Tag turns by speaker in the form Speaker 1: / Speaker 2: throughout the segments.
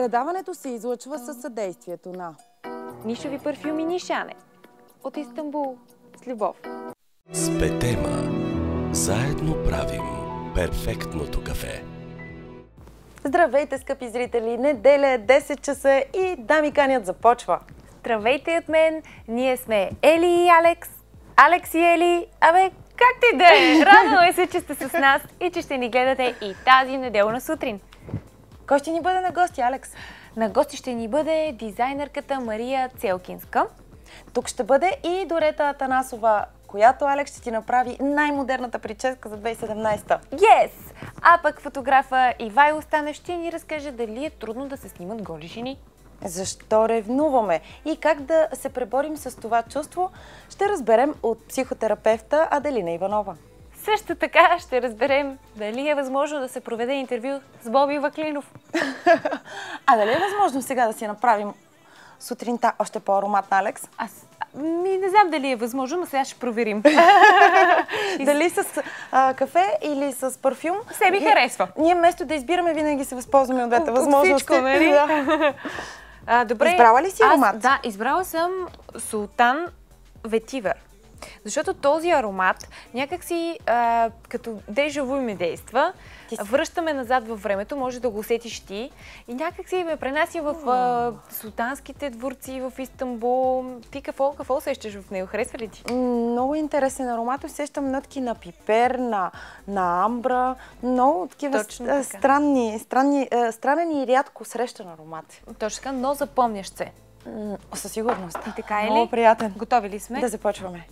Speaker 1: Предаването се излъчва със съдействието на
Speaker 2: Нишови парфюми Нишане от Истанбул с любов.
Speaker 3: С Петема заедно правим перфектното кафе.
Speaker 1: Здравейте, скъпи зрители! Неделя е 10 часа и Дами канят започва.
Speaker 2: Здравейте от мен! Ние сме Ели и Алекс. Алекс и Ели. Абе, как ти да е? Радваме се, че сте с нас и че ще ни гледате и тази неделна сутрин.
Speaker 1: Кой ще ни бъде на гости, Алекс?
Speaker 2: На гости ще ни бъде дизайнерката Мария Целкинска.
Speaker 1: Тук ще бъде и Дорета Атанасова, която, Алекс, ще ти направи най-модерната прическа за 2017.
Speaker 2: Yes! А пък фотографа Ивайло Станев ще ни разкаже дали е трудно да се снимат голи жени.
Speaker 1: Защо ревнуваме и как да се преборим с това чувство, ще разберем от психотерапевта Аделина Иванова.
Speaker 2: Също така ще разберем дали е възможно да се проведе интервю с Боби Ваклинов.
Speaker 1: А дали е възможно сега да си направим сутринта още по-ароматна, Алекс?
Speaker 2: Не знам дали е възможно, но сега ще проверим.
Speaker 1: Дали с кафе или с парфюм?
Speaker 2: Все ми харесва.
Speaker 1: Ние вместо да избираме, винаги се възползваме от двете възможности.
Speaker 2: Всичко, нали? Добре.
Speaker 1: Избрала ли си аромат?
Speaker 2: Да, избрала съм Султан Ветивър. Защото този аромат някакси като дежаву ми действа. Връщаме назад във времето, може да го усетиш ти. И някакси ме пренася в султанските дворци в Истанбул. Ти какво усещаш в него? Харесва ли ти?
Speaker 1: Много интересен аромат. Усещам нотки на пипер, на амбра. Много такива странен и рядко срещан аромат.
Speaker 2: Точно така, но запомнящ се.
Speaker 1: Със сигурност.
Speaker 2: И така е ли?
Speaker 1: Много приятен.
Speaker 2: Готови ли сме?
Speaker 1: Да започваме.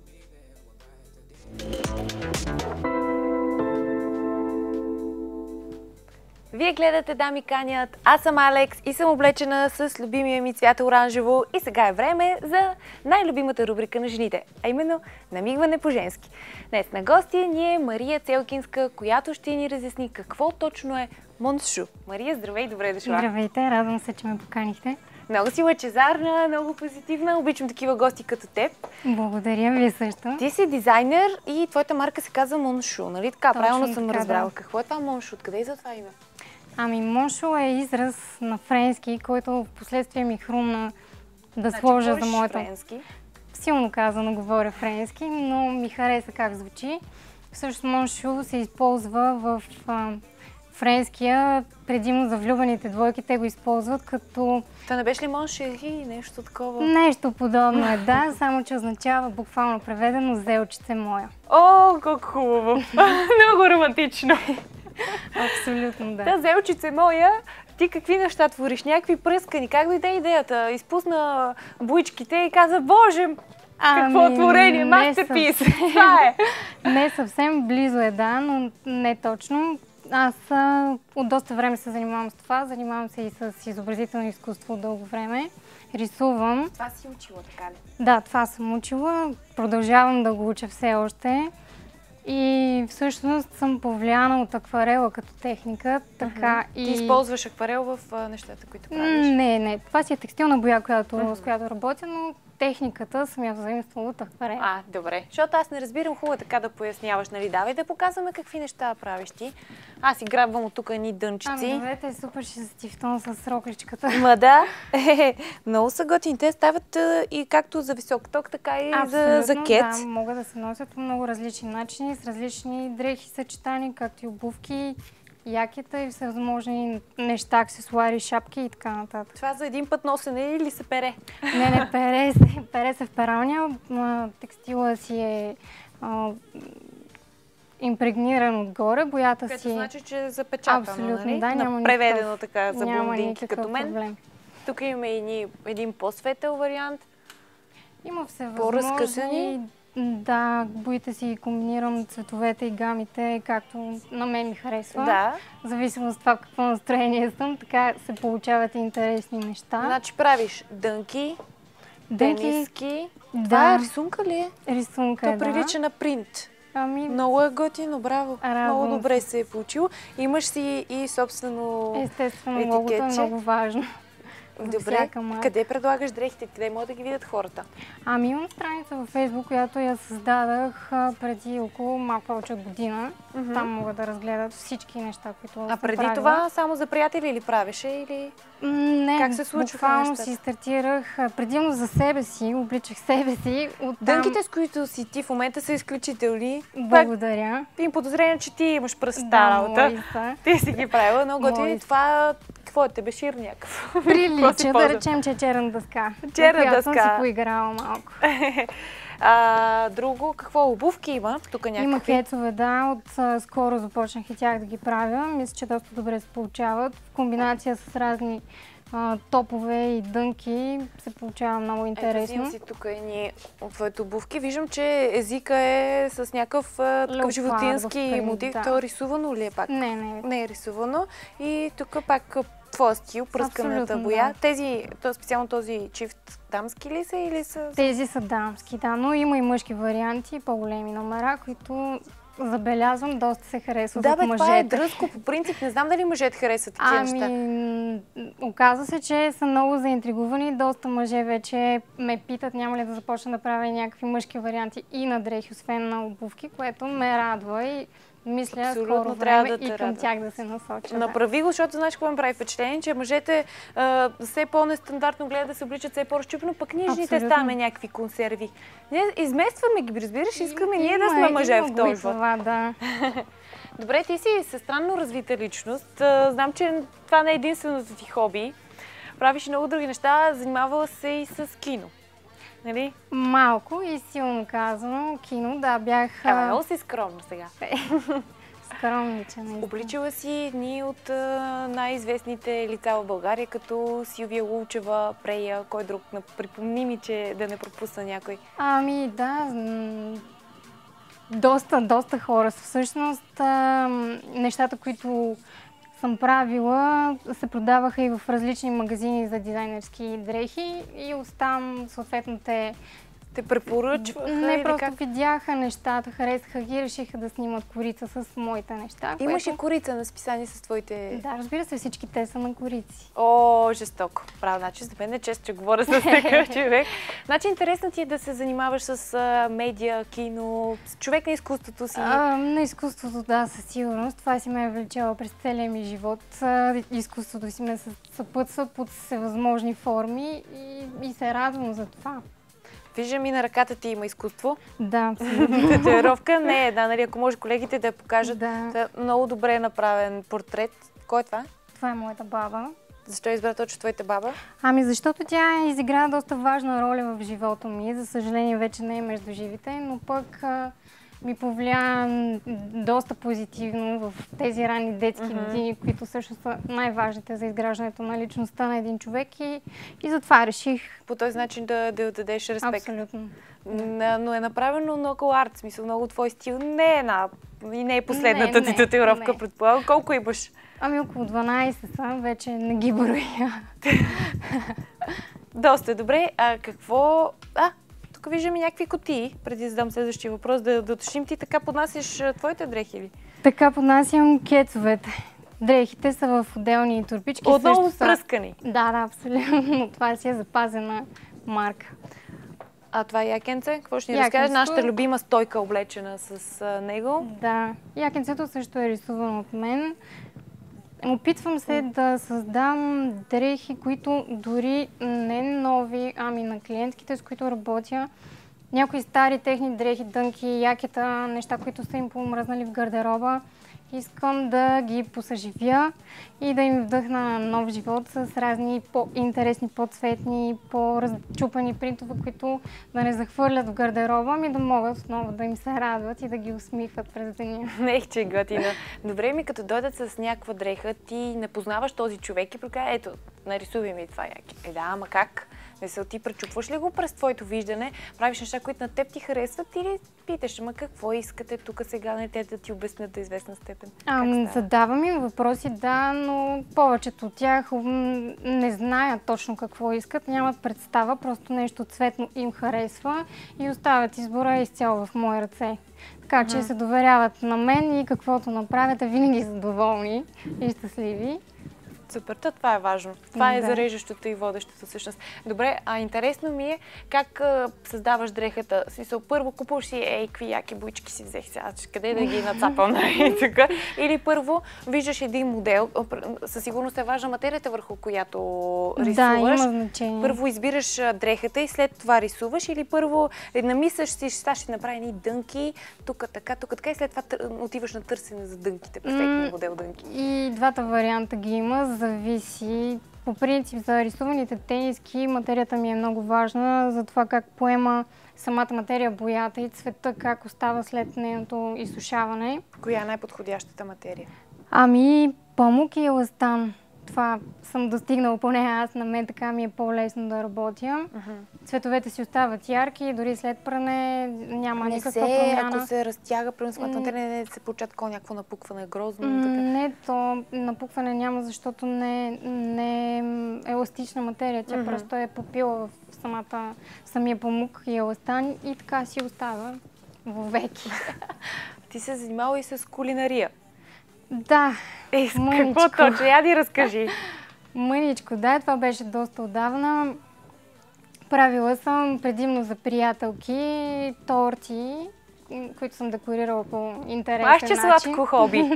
Speaker 2: Вие гледате Дами канят, аз съм Алекс и съм облечена с любимия ми цвят оранжево и сега е време за най-любимата рубрика на жените, а именно намигване по женски. Днес на гости ни е Мария Целкинска, която ще ни разясни какво точно е моншу. Мария, здравей, добре дошла.
Speaker 4: Здравейте, радвам се, че ме поканихте.
Speaker 2: Много си лъчезарна, много позитивна. Обичам такива гости като теб.
Speaker 4: Благодаря, вие също.
Speaker 2: Ти си дизайнер и твоята марка се казва Моншу, нали така? Правилно съм разбрала.
Speaker 4: Да.
Speaker 2: Какво е това Моншу? Откъде е за това име?
Speaker 4: Ами Моншу е израз на френски, който в последствие ми хрумна да сложа за моето...
Speaker 2: френски?
Speaker 4: Силно казано говоря френски, но ми хареса как звучи. Всъщност Моншу се използва в френския, предимно за влюбените двойки, те го използват като...
Speaker 2: Това не беше ли моншери, нещо такова?
Speaker 4: Нещо подобно е, да, само че означава буквално преведено зелчице моя.
Speaker 2: О, колко хубаво! Много романтично!
Speaker 4: Абсолютно, да.
Speaker 2: Та зелчице моя, ти какви неща твориш? Някакви пръскани? Как дойде идеята? Изпусна буичките и каза, Боже, какво творение, мастерпис! Това е!
Speaker 4: Не съвсем близо е, да, но не точно. Аз от доста време се занимавам с това, занимавам се и с изобразително изкуство дълго време. Рисувам.
Speaker 2: Това си учила, така ли?
Speaker 4: Да, това съм учила. Продължавам да го уча все още. И всъщност съм повлияна от акварела като техника. Така
Speaker 2: Ти използваш акварел в нещата, които правиш?
Speaker 4: Не. Това си е текстилна боя, с която работя, но техниката съм я заимствала от акварел.
Speaker 2: Добре. Защото аз не разбирам, хубаво така да поясняваш, нали? Давай да показваме какви неща правиш ти. Аз си грабвам от тук едни дънчици.
Speaker 4: Добре, супер, ще се стифтон с рокличката.
Speaker 2: Да. Много са готини. Те стават и както за висок ток, така и за кет.
Speaker 4: Да, могат да се носят по много различни начини, с различни дрехи съчетани, както и обувки, якета и всевъзможни неща, аксесуари, шапки и така нататък.
Speaker 2: Това за един път носене или се пере?
Speaker 4: Не, пере се в пералня. Текстила си е импрегниран отгоре, боята си е...
Speaker 2: значи, че е запечатано,
Speaker 4: абсолютно, да, няма
Speaker 2: преведено така за
Speaker 4: няма
Speaker 2: блондинки като мен.
Speaker 4: Проблем.
Speaker 2: Тук имаме един по-светъл вариант.
Speaker 4: Има всевъзможни... Да, боите си комбинирам цветовете и гамите, както на мен ми харесва.
Speaker 2: Да.
Speaker 4: В зависимост от това какво настроение съм, така се получават интересни неща.
Speaker 2: Значи правиш дънки, тениски.
Speaker 4: Да.
Speaker 2: Това е рисунка ли е?
Speaker 4: Рисунка,
Speaker 2: То прилича на принт. Много е готино, браво. Много добре се е получило. Имаш си и собствено
Speaker 4: естествено, логото е много важно. за всяка марка.
Speaker 2: Къде предлагаш дрехите? Къде могат да ги видят хората?
Speaker 4: Ами имам страница във Фейсбук, която я създадах преди около малко повече от година. Там могат да разгледат всички неща, които съм
Speaker 2: преди
Speaker 4: правила.
Speaker 2: това само за приятели или правеше? Или...
Speaker 4: Не,
Speaker 2: как се случва?
Speaker 4: буквално си стартирах предимно за себе си, обличах себе си.
Speaker 2: Дънките, с които си ти в момента, са изключителни.
Speaker 4: Благодаря.
Speaker 2: Им подозрение, че ти имаш пръст работа. Ти си ги правила, но готини. Това какво е? Тебешир някакъв?
Speaker 4: Прилича, да речем, че е черна дъска.
Speaker 2: Черна дъска.
Speaker 4: Съм си поиграла малко.
Speaker 2: Друго, какво обувки има? Тук някакви?
Speaker 4: Има кецове, да. Скоро започнах и тях да ги правя. Мисля, че доста добре се получават. В комбинация с разни топове и дънки се получава много интересно.
Speaker 2: Ето, си тук едни от твоите обувки. Виждам, че езика е с някакъв такъв животински мотив. То е рисувано ли е пак? Не е рисувано. И тук пак твоя стил, пръсканата боя. Да. Специално този чифт, дамски ли са или са?
Speaker 4: Тези са дамски, да, но има и мъжки варианти, по-големи номера, които забелязвам, доста се харесват от мъжете.
Speaker 2: Това е дръзко по принцип. Не знам дали мъжете харесват такива неща.
Speaker 4: Оказва се, че са много заинтригувани. Доста мъже вече ме питат, няма ли да започна да правя някакви мъжки варианти и на дрехи, освен на обувки, което ме радва и мисля скоро време и към тях да се насоча.
Speaker 2: Направи го, защото знаеш какво ми прави впечатление, че мъжете все по-нестандартно гледат да се обличат все по-разчупено, пък ние жените ставаме някакви консерви. Ние изместваме ги, разбираш, искаме ние да сме мъже в този живот.
Speaker 4: Да.
Speaker 2: Добре, ти си странно развита личност. Знам, че това не е единственото ти хоби. Правиш много други неща, занимавала се и с кино. Нали?
Speaker 4: Малко и силно казано. Кино, да, бях...
Speaker 2: Много си скромна сега.
Speaker 4: Скромнича, наистина.
Speaker 2: Обличала си едни от най-известните лица в България, като Силвия Лулчева, Прея, кой друг? Припомни ми, че да не пропусна някой.
Speaker 4: Ами да, доста хора. Всъщност нещата, които съм правила, се продаваха и в различни магазини за дизайнерски дрехи и оттам съответно те
Speaker 2: препоръчваха?
Speaker 4: Не, просто видяха нещата, харесаха ги, решиха да снимат корица с моите неща.
Speaker 2: Имаш и корица на списание с твоите...
Speaker 4: Да, разбира се, всички те са на корици.
Speaker 2: О, жестоко. Право, значи за мен е често, че говоря с такъв човек. Значи интересно ти е да се занимаваш с медиа, кино, с човек на изкуството си?
Speaker 4: На изкуството, да, със сигурност. Това си ме е влечало през целия ми живот. Изкуството си ме съпътства под всевъзможни форми и се радвам за това.
Speaker 2: Виждам и на ръката ти има изкуство.
Speaker 4: Да, абсолютно.
Speaker 2: Татуировка не е една, нали? Ако може колегите да я покажат.
Speaker 4: Да.
Speaker 2: Много добре направен портрет. Кой е това?
Speaker 4: Това е моята баба.
Speaker 2: Защо избра точно твоята баба?
Speaker 4: Ами защото тя изигра доста важна роля в живота ми. За съжаление вече не е между живите, но пък ми повлия доста позитивно в тези ранни детски години, които също са най-важните за изграждането на личността на един човек и затова реших.
Speaker 2: По този начин да дадеш респект.
Speaker 4: Абсолютно.
Speaker 2: Но е направено много арт, смисъл, много твой стил. Не е последната ти татуировка, предполагам. Колко имаш?
Speaker 4: Ами около 12 са, вече не ги броя.
Speaker 2: Доста добре. Какво... Тук виждам и някакви кутии, преди да задам следващия въпрос, да уточним. Ти така поднасяш твоите дрехи ли? Така
Speaker 4: поднасям кецовете. Дрехите са в отделни турбички.
Speaker 2: Отново впръскани?
Speaker 4: Да, абсолютно. Това си е запазена марка.
Speaker 2: А това е якенце? Какво ще ни разкажеш? Нашата любима стойка облечена с него.
Speaker 4: Да. Якенцето също е рисувано от мен. Опитвам се да създам дрехи, които дори не нови, ами на клиентките, с които работя. Някои стари техни дрехи, дънки, якета, неща, които са им помръзнали в гардероба. Искам да ги посъживя и да им вдъхна нов живот с разни по-интересни, по-цветни, по-разчупани принтове, които да не захвърлят в гардероба, ми да могат отново да им се радват и да ги усмихват през деня.
Speaker 2: Че готина. Добре, ми като дойдат с някаква дреха, ти не познаваш този човек и прокара, ето, нарисувай ми това яки. Да, ама как? Ти пречупваш ли го през твоето виждане? Правиш неща, които на теб ти харесват или питаш, ама какво искате тук сега, не те да ти обяснят до известна степен?
Speaker 4: Задавам им въпроси, да, но повечето от тях не знаят точно какво искат, нямат представа, просто нещо цветно им харесва и оставят избора изцяло в мои ръце. Така че се доверяват на мен и каквото направят, винаги са доволни и щастливи.
Speaker 2: Супер, това е важно. Това е
Speaker 4: Да.
Speaker 2: зареждащото и водещото всъщност. Добре, интересно ми е как създаваш дрехата. В смисъл, първо купуваш си, какви яки буйчики си взех сега, къде да ги нацапам, така. Или първо виждаш един модел, със сигурност е важна материята, върху която рисуваш.
Speaker 4: Да, има значение.
Speaker 2: Първо избираш дрехата и след това рисуваш, или първо намисляш си, ще направи едни дънки, тук така и след това отиваш на търсене за дънките, перфектни модел дънки.
Speaker 4: И двата варианта ги има, зависи. По принцип за рисуваните тениски материята ми е много важна, за това как поема самата материя боята и цвета, как остава след нейното изсушаване.
Speaker 2: Коя е най-подходящата материя?
Speaker 4: Ами, памук и еластан. Това съм достигнала, поне аз, на мен така ми е по-лесно да работя. Цветовете си остават ярки и дори след пране няма никаква промяна.
Speaker 2: Ако се разтяга, примерно самата материя, не се получава такова някакво напукване, грозно.
Speaker 4: Не, то напукване няма, защото не е еластична материя. Тя просто е попила в самия памук и еластан и така си остава вовеки.
Speaker 2: Ти се занимава и с кулинария.
Speaker 4: Да,
Speaker 2: какво точно? Я ни разкажи.
Speaker 4: Мъничко, да, това беше доста отдавна. Правила съм предимно за приятелки торти, които съм декорирала по интересен начин.
Speaker 2: Сладко хоби.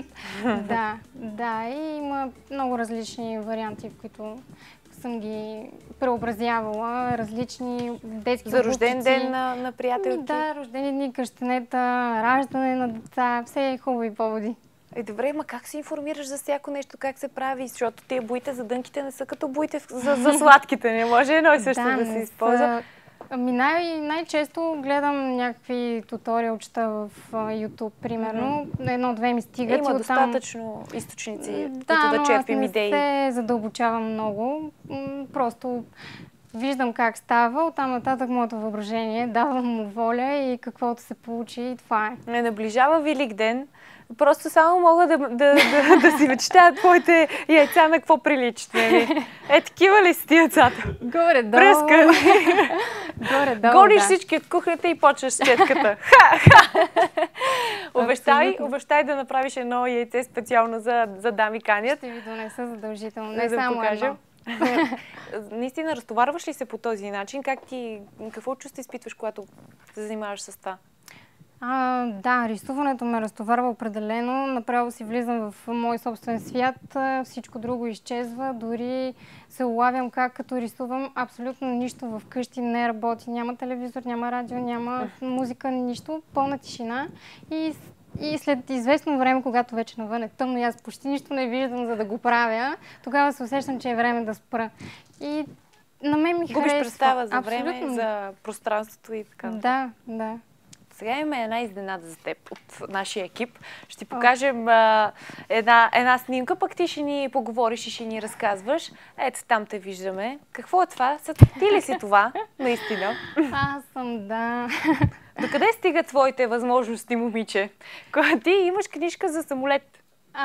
Speaker 4: Да, и има много различни варианти, в които съм ги преобразявала, различни детски
Speaker 2: за рожден ден на приятелки?
Speaker 4: Да, рождени дни, кръщенета, раждане на деца, все хубави поводи.
Speaker 2: Добре, ма как се информираш за всяко нещо, как се прави? Защото тия боите за дънките не са като боите за сладките. Не може едно и също да се използва.
Speaker 4: Ами най-често гледам някакви туториалчета в YouTube, примерно. Едно-две ми стигат.
Speaker 2: Има достатъчно източници, които да черпим идеи.
Speaker 4: Но аз не се задълбочавам много. Просто виждам как става, оттам нататък моето въображение, давам му воля и каквото се получи и това е.
Speaker 2: Не наближава Велик ден. Просто само мога да си мечтая твоите яйца на какво приличат. Такива ли си ти яйцата?
Speaker 4: Горе-долу.
Speaker 2: Пръска.
Speaker 4: Горе-долу,
Speaker 2: гониш всички от кухнята и почваш с четката. Обещай да направиш едно яйце специално за дами канят.
Speaker 4: Ще ви донеса задължително. Не само едно.
Speaker 2: Наистина, разтоварваш ли се по този начин? Какво чувство изпитваш, когато се занимаваш с това?
Speaker 4: Да, рисуването ме разтоварва определено. Направо си влизам в мой собствен свят. Всичко друго изчезва. Дори се улавям как като рисувам абсолютно нищо вкъщи не работи. Няма телевизор, няма радио, няма музика, нищо. Пълна тишина. И след известно време, когато вече навън е тъмно и аз почти нищо не виждам, за да го правя, тогава се усещам, че е време да спра. И на мен ми харесва.
Speaker 2: Губиш представа за време, за пространството и така.
Speaker 4: Да.
Speaker 2: Сега имаме една изненада за теб от нашия екип. Ще ти покажем една снимка, пък ти ще ни поговориш и ще ни разказваш. Ето, там те виждаме. Какво е това? Ти ли си това? Наистина.
Speaker 4: Аз съм, да.
Speaker 2: Докъде стига твоите възможности, момиче? Ти имаш книжка за самолет.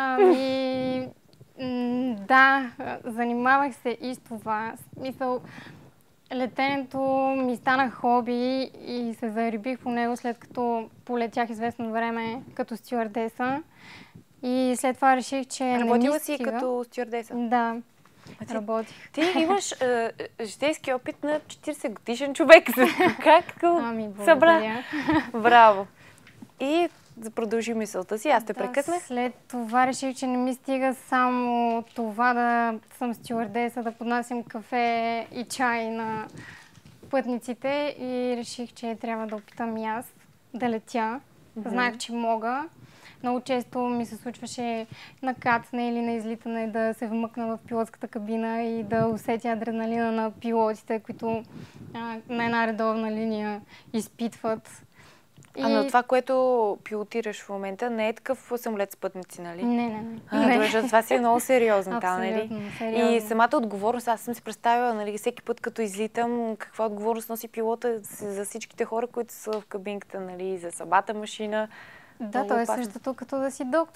Speaker 4: Да, занимавах се и с това. Смисъл, летенето ми стана хоби и се зарибих по него, след като полетях известно време като стюардеса. И след това реших, че не ми стига.
Speaker 2: Работила си като стюардеса?
Speaker 4: Да, работих.
Speaker 2: Ти имаш житейски опит на 40 годишен човек. Как събра? Браво! И да продължи мисълта си, аз те прекъснах.
Speaker 4: След това реших, че не ми стига само това да съм стюардеса, да поднасям кафе и чай на пътниците и реших, че трябва да опитам и аз да летя. Знаех, че мога. Много често ми се случваше на кацане или на излитане да се вмъкна в пилотската кабина и да усетя адреналина на пилотите, които на една редовна линия изпитват.
Speaker 2: Но това, което пилотираш в момента, не е такъв самолет с пътници, нали?
Speaker 4: Не.
Speaker 2: Добре, това си е много сериозно.
Speaker 4: Абсолютно, сериозно.
Speaker 2: И самата отговорност, аз съм си представила, нали, всеки път като излитам, каква отговорност носи пилота за всичките хора, които са в кабинката, нали, за самата машина.
Speaker 4: Да, то е същото като да си доктор.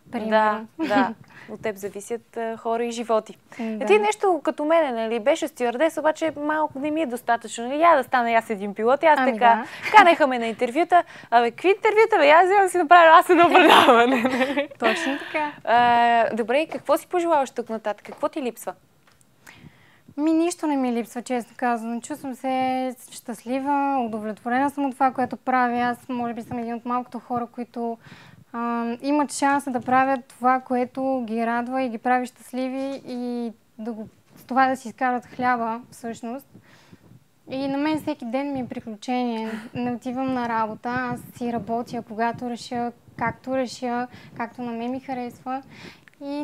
Speaker 4: примерно.
Speaker 2: Да. От теб зависят хора и животи.
Speaker 4: Да.
Speaker 2: Ти нещо като мене, нали? Беше стюардес, обаче малко не ми е достатъчно. Нали? Я да стана аз един пилот. И аз така, канеха ме на интервюта. Абе, какви интервюта, бе? Аз вземам да си направя аз едно предаване.
Speaker 4: Точно така.
Speaker 2: Добре, и какво си пожелаваш тук нататък? Какво ти липсва?
Speaker 4: Нищо не ми липсва, честно казано. Чувствам се щастлива, удовлетворена съм от това, което правя. Аз може би съм един от малкото хора, които имат шанса да правят това, което ги радва и ги прави щастливи и с това да си изкарат хляба, всъщност. И на мен всеки ден ми е приключение. Не отивам на работа, аз си работя, когато реша, както на мен ми харесва. И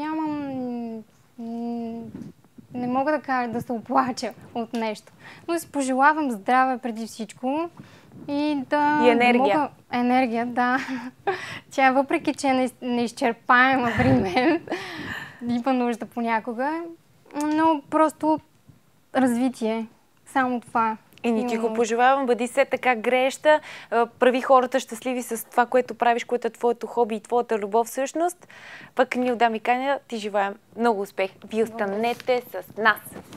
Speaker 4: не мога да кажа да се оплача от нещо. Но си пожелавам здраве преди всичко. И
Speaker 2: енергия.
Speaker 4: Енергия, да. Тя въпреки, че е неизчерпаема при мен, има нужда понякога, но просто развитие. Само това.
Speaker 2: И ни ти го пожелавам, бъди се така грееща, прави хората щастливи с това, което правиш, което е твоето хоби и твоята любов всъщност. Пък ние от Дами Каня ти желаем много успех. Вие останете с нас!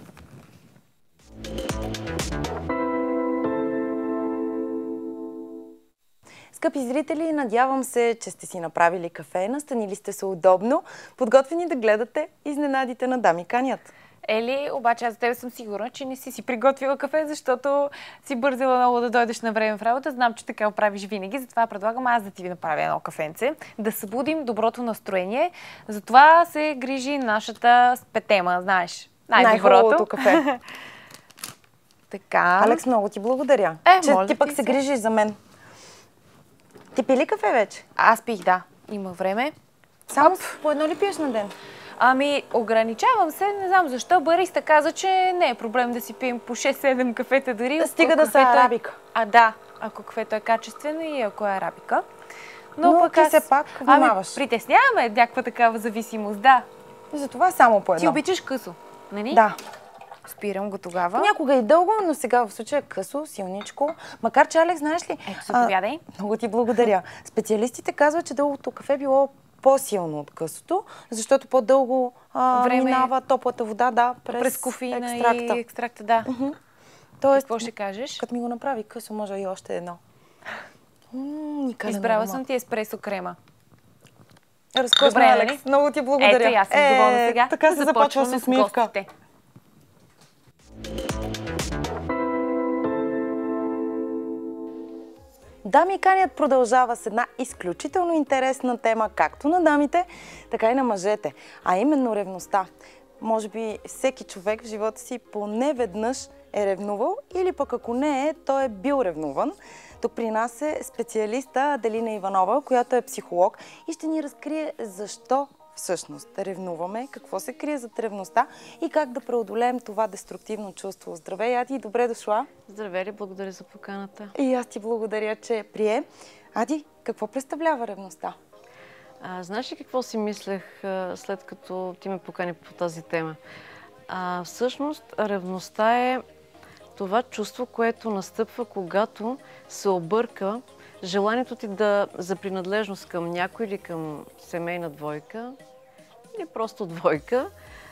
Speaker 1: Скъпи зрители, надявам се, че сте си направили кафе, настанили сте се удобно, подготвени да гледате изненадите на Дами Канят.
Speaker 2: Ели, обаче аз за тебе съм сигурна, че не си приготвила кафе, защото си бързала много да дойдеш на време в работа. Знам, че така правиш винаги, затова предлагам аз да ти направя едно кафенце, да събудим доброто настроение. Затова се грижи нашата спетема, знаеш.
Speaker 1: Най-хубавото кафе.
Speaker 2: Така.
Speaker 1: Алекс, много ти благодаря, че ти пък се грижиш за мен. Ти пи ли кафе вече?
Speaker 2: Аз пих, да. Има време.
Speaker 1: Само по едно ли пиеш на ден?
Speaker 2: Ами, ограничавам се, не знам защо. Бариста каза, че не е проблем да си пием по 6-7 кафета дори.
Speaker 1: Стига да са арабика.
Speaker 2: Да, ако кафето е качествено и ако е арабика.
Speaker 1: Но пък ти все пак внимаваш.
Speaker 2: Притесняваме някаква такава зависимост, да.
Speaker 1: Затова само по едно.
Speaker 2: Ти обичаш късо, нали?
Speaker 1: Да.
Speaker 2: Спирам го тогава.
Speaker 1: Някога и дълго, но сега в случая късо, силничко. Макар че, Алекс, знаеш ли?
Speaker 2: Ето, заповядай.
Speaker 1: Много ти благодаря. Специалистите казват, че дългото кафе било по-силно от късото, защото по-дълго минава топлата вода, през
Speaker 2: кофеина
Speaker 1: екстракта.
Speaker 2: И екстракта, да.
Speaker 1: Тоест,
Speaker 2: какво ще кажеш?
Speaker 1: Като ми го направи късо, може и още едно.
Speaker 2: Избрала съм ти еспресо крема.
Speaker 1: Разкошно, Алекс. Много ти благодаря.
Speaker 2: Ето, аз съм доволна сега.
Speaker 1: Така се започва с усмивка. Дами Канят продължава с една изключително интересна тема, както на дамите, така и на мъжете, а именно ревността. Може би всеки човек в живота си поне веднъж е ревнувал или пък ако не е, той е бил ревнуван. Тук при нас е специалиста Аделина Иванова, която е психолог и ще ни разкрие защо всъщност ревнуваме, какво се крие зад ревността и как да преодолеем това деструктивно чувство. Здравей, Ади, добре дошла.
Speaker 5: Здравей, благодаря за поканата.
Speaker 1: И аз ти благодаря, че прие. Ади, какво представлява ревността?
Speaker 5: Знаеш ли какво си мислех след като ти ме покани по тази тема? Всъщност, ревността е това чувство, което настъпва, когато се обърка желанието ти за принадлежност към някой или към семейна двойка, или просто двойка,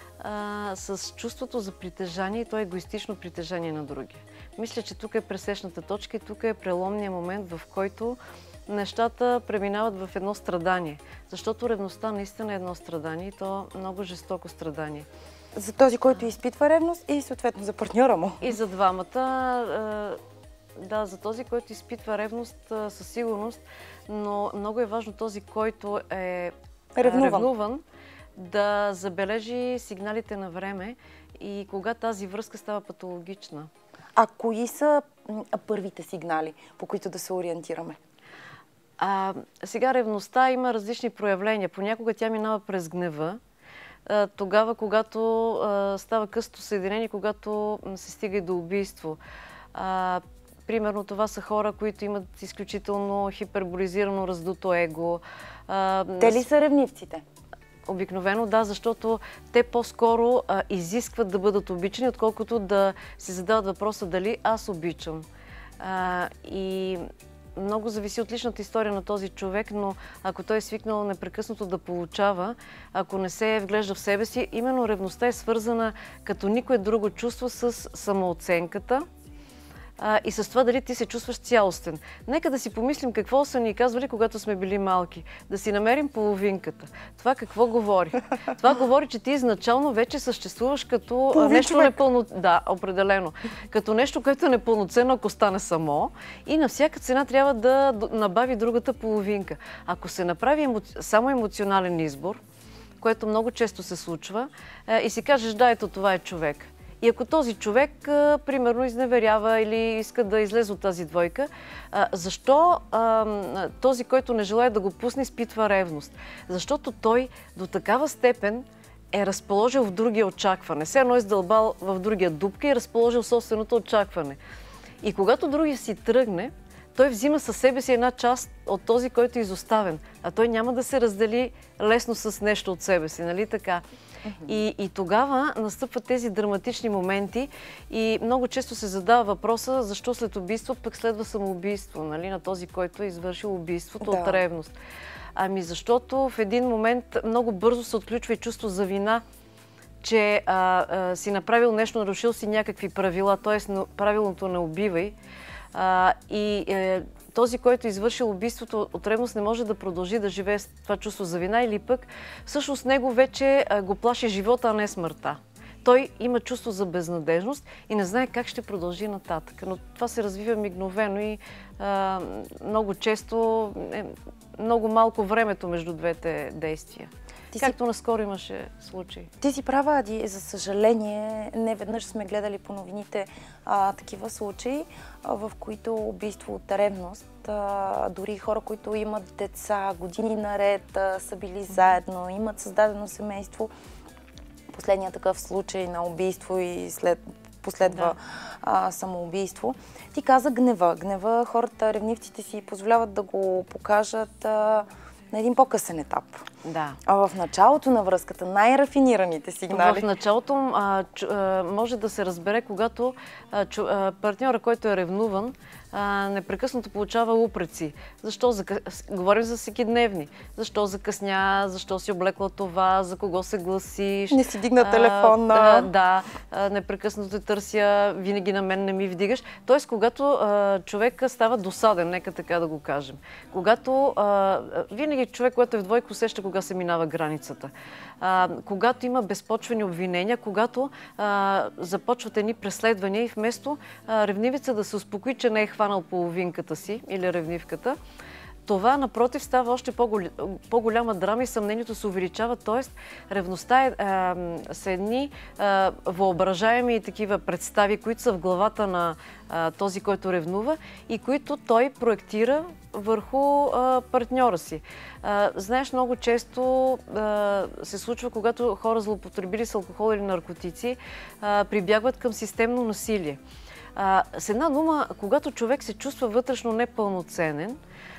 Speaker 5: с чувството за притежание и то егоистично притежание на другия. Мисля, че тук е пресечната точка и тук е преломният момент, в който нещата преминават в едно страдание. Защото ревността наистина е едно страдание и то много жестоко страдание.
Speaker 1: За този, който изпитва ревност и съответно за партньора му.
Speaker 5: И за двамата. Да, за този, който изпитва ревност, със сигурност, но много е важно този, който е ревнуван, да забележи сигналите на време и кога тази връзка става патологична.
Speaker 1: А кои са първите сигнали, по които да се ориентираме?
Speaker 5: Сега ревността има различни проявления. Понякога тя минава през гнева, тогава, когато става късто съединение, когато се стига и до убийство. Примерно това са хора, които имат изключително хиперболизирано раздуто его.
Speaker 1: Те ли са ревнивците?
Speaker 5: Обикновено да, защото те по-скоро изискват да бъдат обичани, отколкото да си задават въпроса дали аз обичам. И много зависи от личната история на този човек, но ако той е свикнал непрекъснато да получава, ако не се вглежда в себе си, именно ревността е свързана като никое друго чувство с самооценката и с това дали ти се чувстваш цялостен. Нека да си помислим какво са ни казвали, когато сме били малки. Да си намерим половинката. Това какво говори? Това говори, че ти изначално вече съществуваш като нещо непълно... Да, определено. Като нещо, което е непълноценно, ако стане само. И на всяка цена трябва да набави другата половинка. Ако се направи само емоционален избор, което много често се случва, и си кажеш, да, ето това е човек. И ако този човек, примерно, изневерява или иска да излезе от тази двойка, защо този, който не желая да го пусне, изпитва ревност? Защото той до такава степен е разположил в другия очакване. Все едно е издълбал в другия дупка и разположил собственото очакване. И когато другия си тръгне, той взима със себе си една част от този, който е изоставен. А той няма да се раздели лесно с нещо от себе си, нали така? И тогава настъпват тези драматични моменти и много често се задава въпроса, защо след убийство пък следва самоубийство, нали, на този, който е извършил убийството от ревност. Ами защото в един момент много бързо се отключва и чувство за вина, че си направил нещо, нарушил си някакви правила, т.е. правилното не убивай. Този, който е извършил убийството от ревност, не може да продължи да живее с това чувство за вина или пък всъщност него вече го плаши живота, а не смъртта. Той има чувство за безнадежност и не знае как ще продължи нататък. Но това се развива мигновено и много често е много малко времето между двете действия. Както наскоро имаше случаи.
Speaker 1: Ти си права, Ади, за съжаление, не веднъж сме гледали по новините такива случаи, в които убийство от ревност, дори хора, които имат деца, години наред са били заедно, имат създадено семейство. Последният такъв случай на убийство и последва самоубийство. Ти каза гнева. Гнева, хората, ревнивците си позволяват да го покажат на един по-късен етап.
Speaker 5: Да.
Speaker 1: А в началото на връзката, най-рафинираните сигнали?
Speaker 5: В началото може да се разбере, когато партньора, който е ревнуван, непрекъснато получава упреци. Говорим за всекидневни. Защо закъсня, защо си облекла това, за кого се гласиш.
Speaker 1: Не си дигна телефона.
Speaker 5: Да, непрекъснато те търся, винаги на мен не ми вдигаш. Тоест, когато човек става досаден, нека така да го кажем. Когато винаги човек, който е в двойка, усеща кога се минава границата. Когато има безпочвени обвинения, когато започват едни преследвания и вместо ревнивеца да се успокои, че не е хванал половинката си или ревнивката, това, напротив, става още по-голяма драма и съмнението се увеличава, т.е. ревността са едни въображаеми такива представи, които са в главата на този, който ревнува и които той проектира върху партньора си. Знаеш, много често се случва, когато хора злоупотребили с алкохол или наркотици, прибягват към системно насилие. С една дума, когато човек се чувства вътрешно непълноценен,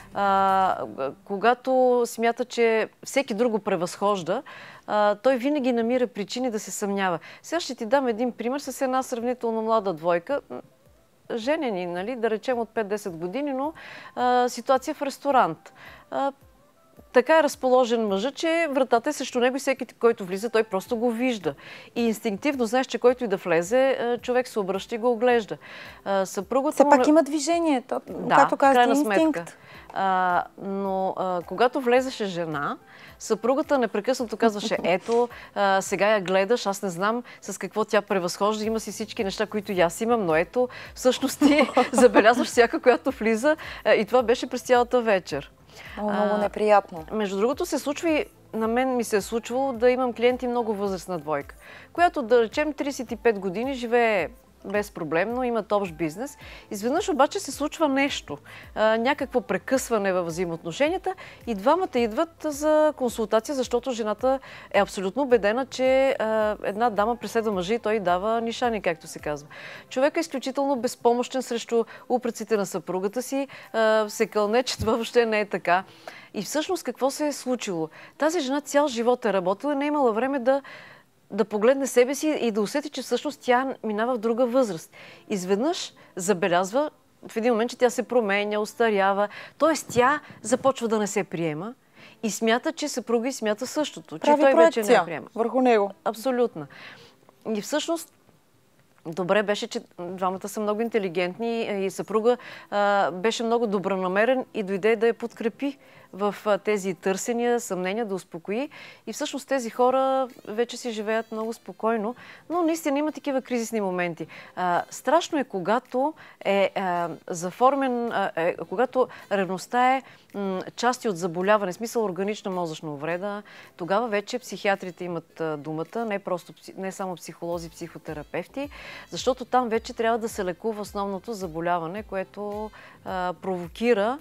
Speaker 5: когато смята, че всеки друг го превъзхожда, той винаги намира причини да се съмнява. Сега ще ти дам един пример с една сравнително млада двойка, женени, нали, да речем от 5-10 години, но ситуация в ресторант. Така е разположен мъжът, че вратата е срещу него и всеки, който влиза, той просто го вижда. И инстинктивно знаеш, че който и да влезе, човек се обръща и го оглежда. Съпругата
Speaker 1: все пак има движение, както казвате, инстинкт.
Speaker 5: Но когато влезеше жена, съпругата непрекъснато казваше, ето, сега я гледаш, аз не знам с какво тя превъзхожда, има си всички неща, които и аз имам, но ето, всъщност ти забелязваш всяка, която влиза и това беше през цялата вечер.
Speaker 1: Много неприятно.
Speaker 5: Между другото се случва и на мен ми се е случвало да имам клиенти много възрастна двойка, която, да речем, 35 години живее безпроблемно, имат общ бизнес. Изведнъж обаче се случва нещо, някакво прекъсване във взаимоотношенията и двамата идват за консултация, защото жената е абсолютно убедена, че една дама преследва мъжа и той дава нишани, както се казва. Човек е изключително безпомощен срещу упреците на съпругата си, се кълне, че това въобще не е така. И всъщност какво се е случило? Тази жена цял живот е работила и не е имала време да погледне себе си и да усети, че всъщност тя минава в друга възраст. Изведнъж забелязва в един момент, че тя се променя, остарява. Тоест тя започва да не се приема и смята, че съпруга и смята същото,
Speaker 1: прави
Speaker 5: че той вече не я приема.
Speaker 1: Върху него.
Speaker 5: Абсолютно. И всъщност добре беше, че двамата са много интелигентни и съпруга беше много добронамерен и дойде да я подкрепи в тези търсения, съмнения, да успокои. И всъщност тези хора вече си живеят много спокойно, но наистина има такива кризисни моменти. Страшно е, когато е заформен, когато ревността е части от заболяване, в смисъл органична мозъчна увреда, тогава вече психиатрите имат думата, не само психолози, психотерапевти, защото там вече трябва да се лекува основното заболяване, което провокира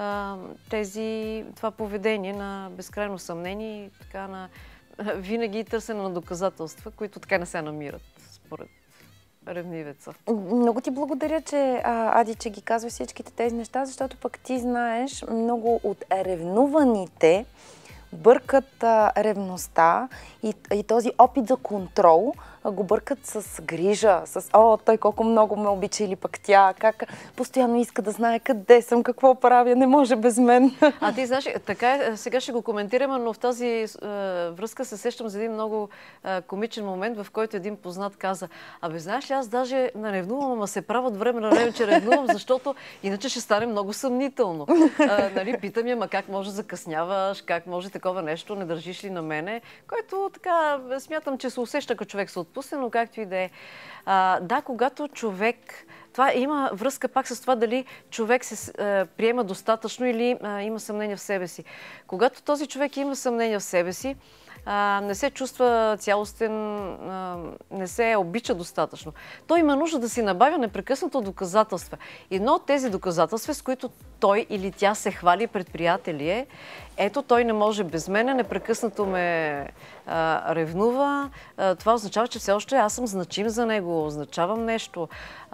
Speaker 5: това поведение на безкрайно съмнение и така на винаги търсене на доказателства, които така не се намират, според ревнивеца.
Speaker 1: Много ти благодаря, че Ади, че ги казва всичките тези неща, защото пък ти знаеш, много от ревнуваните бъркат ревността и този опит за контрол го бъркат с грижа, с той колко много ме обича или пък тя, как постоянно иска да знае къде съм, какво правя, не може без мен.
Speaker 5: А ти знаеш, така е, сега ще го коментираме, но в тази връзка се сещам за един много комичен момент, в който един познат каза: абе, знаеш ли, аз даже не ревнувам, ама се правя от време на време, че ревнувам, защото иначе ще стане много съмнително. Нали, питам я, ма как може да закъсняваш, как може такова нещо, не държиш ли на мене, което така смятам, че се усеща, като човек се отпусне, но както и да е. Да, когато човек... Това има връзка пак с това дали човек се приема достатъчно или има съмнение в себе си. Когато този човек има съмнение в себе си, не се чувства цялостен, не се обича достатъчно. Той има нужда да си набавя непрекъснато доказателства. Едно от тези доказателства, с които той или тя се хвали пред приятели, ето той не може без мене, непрекъснато ме ревнува. Това означава, че все още аз съм значим за него, означавам нещо.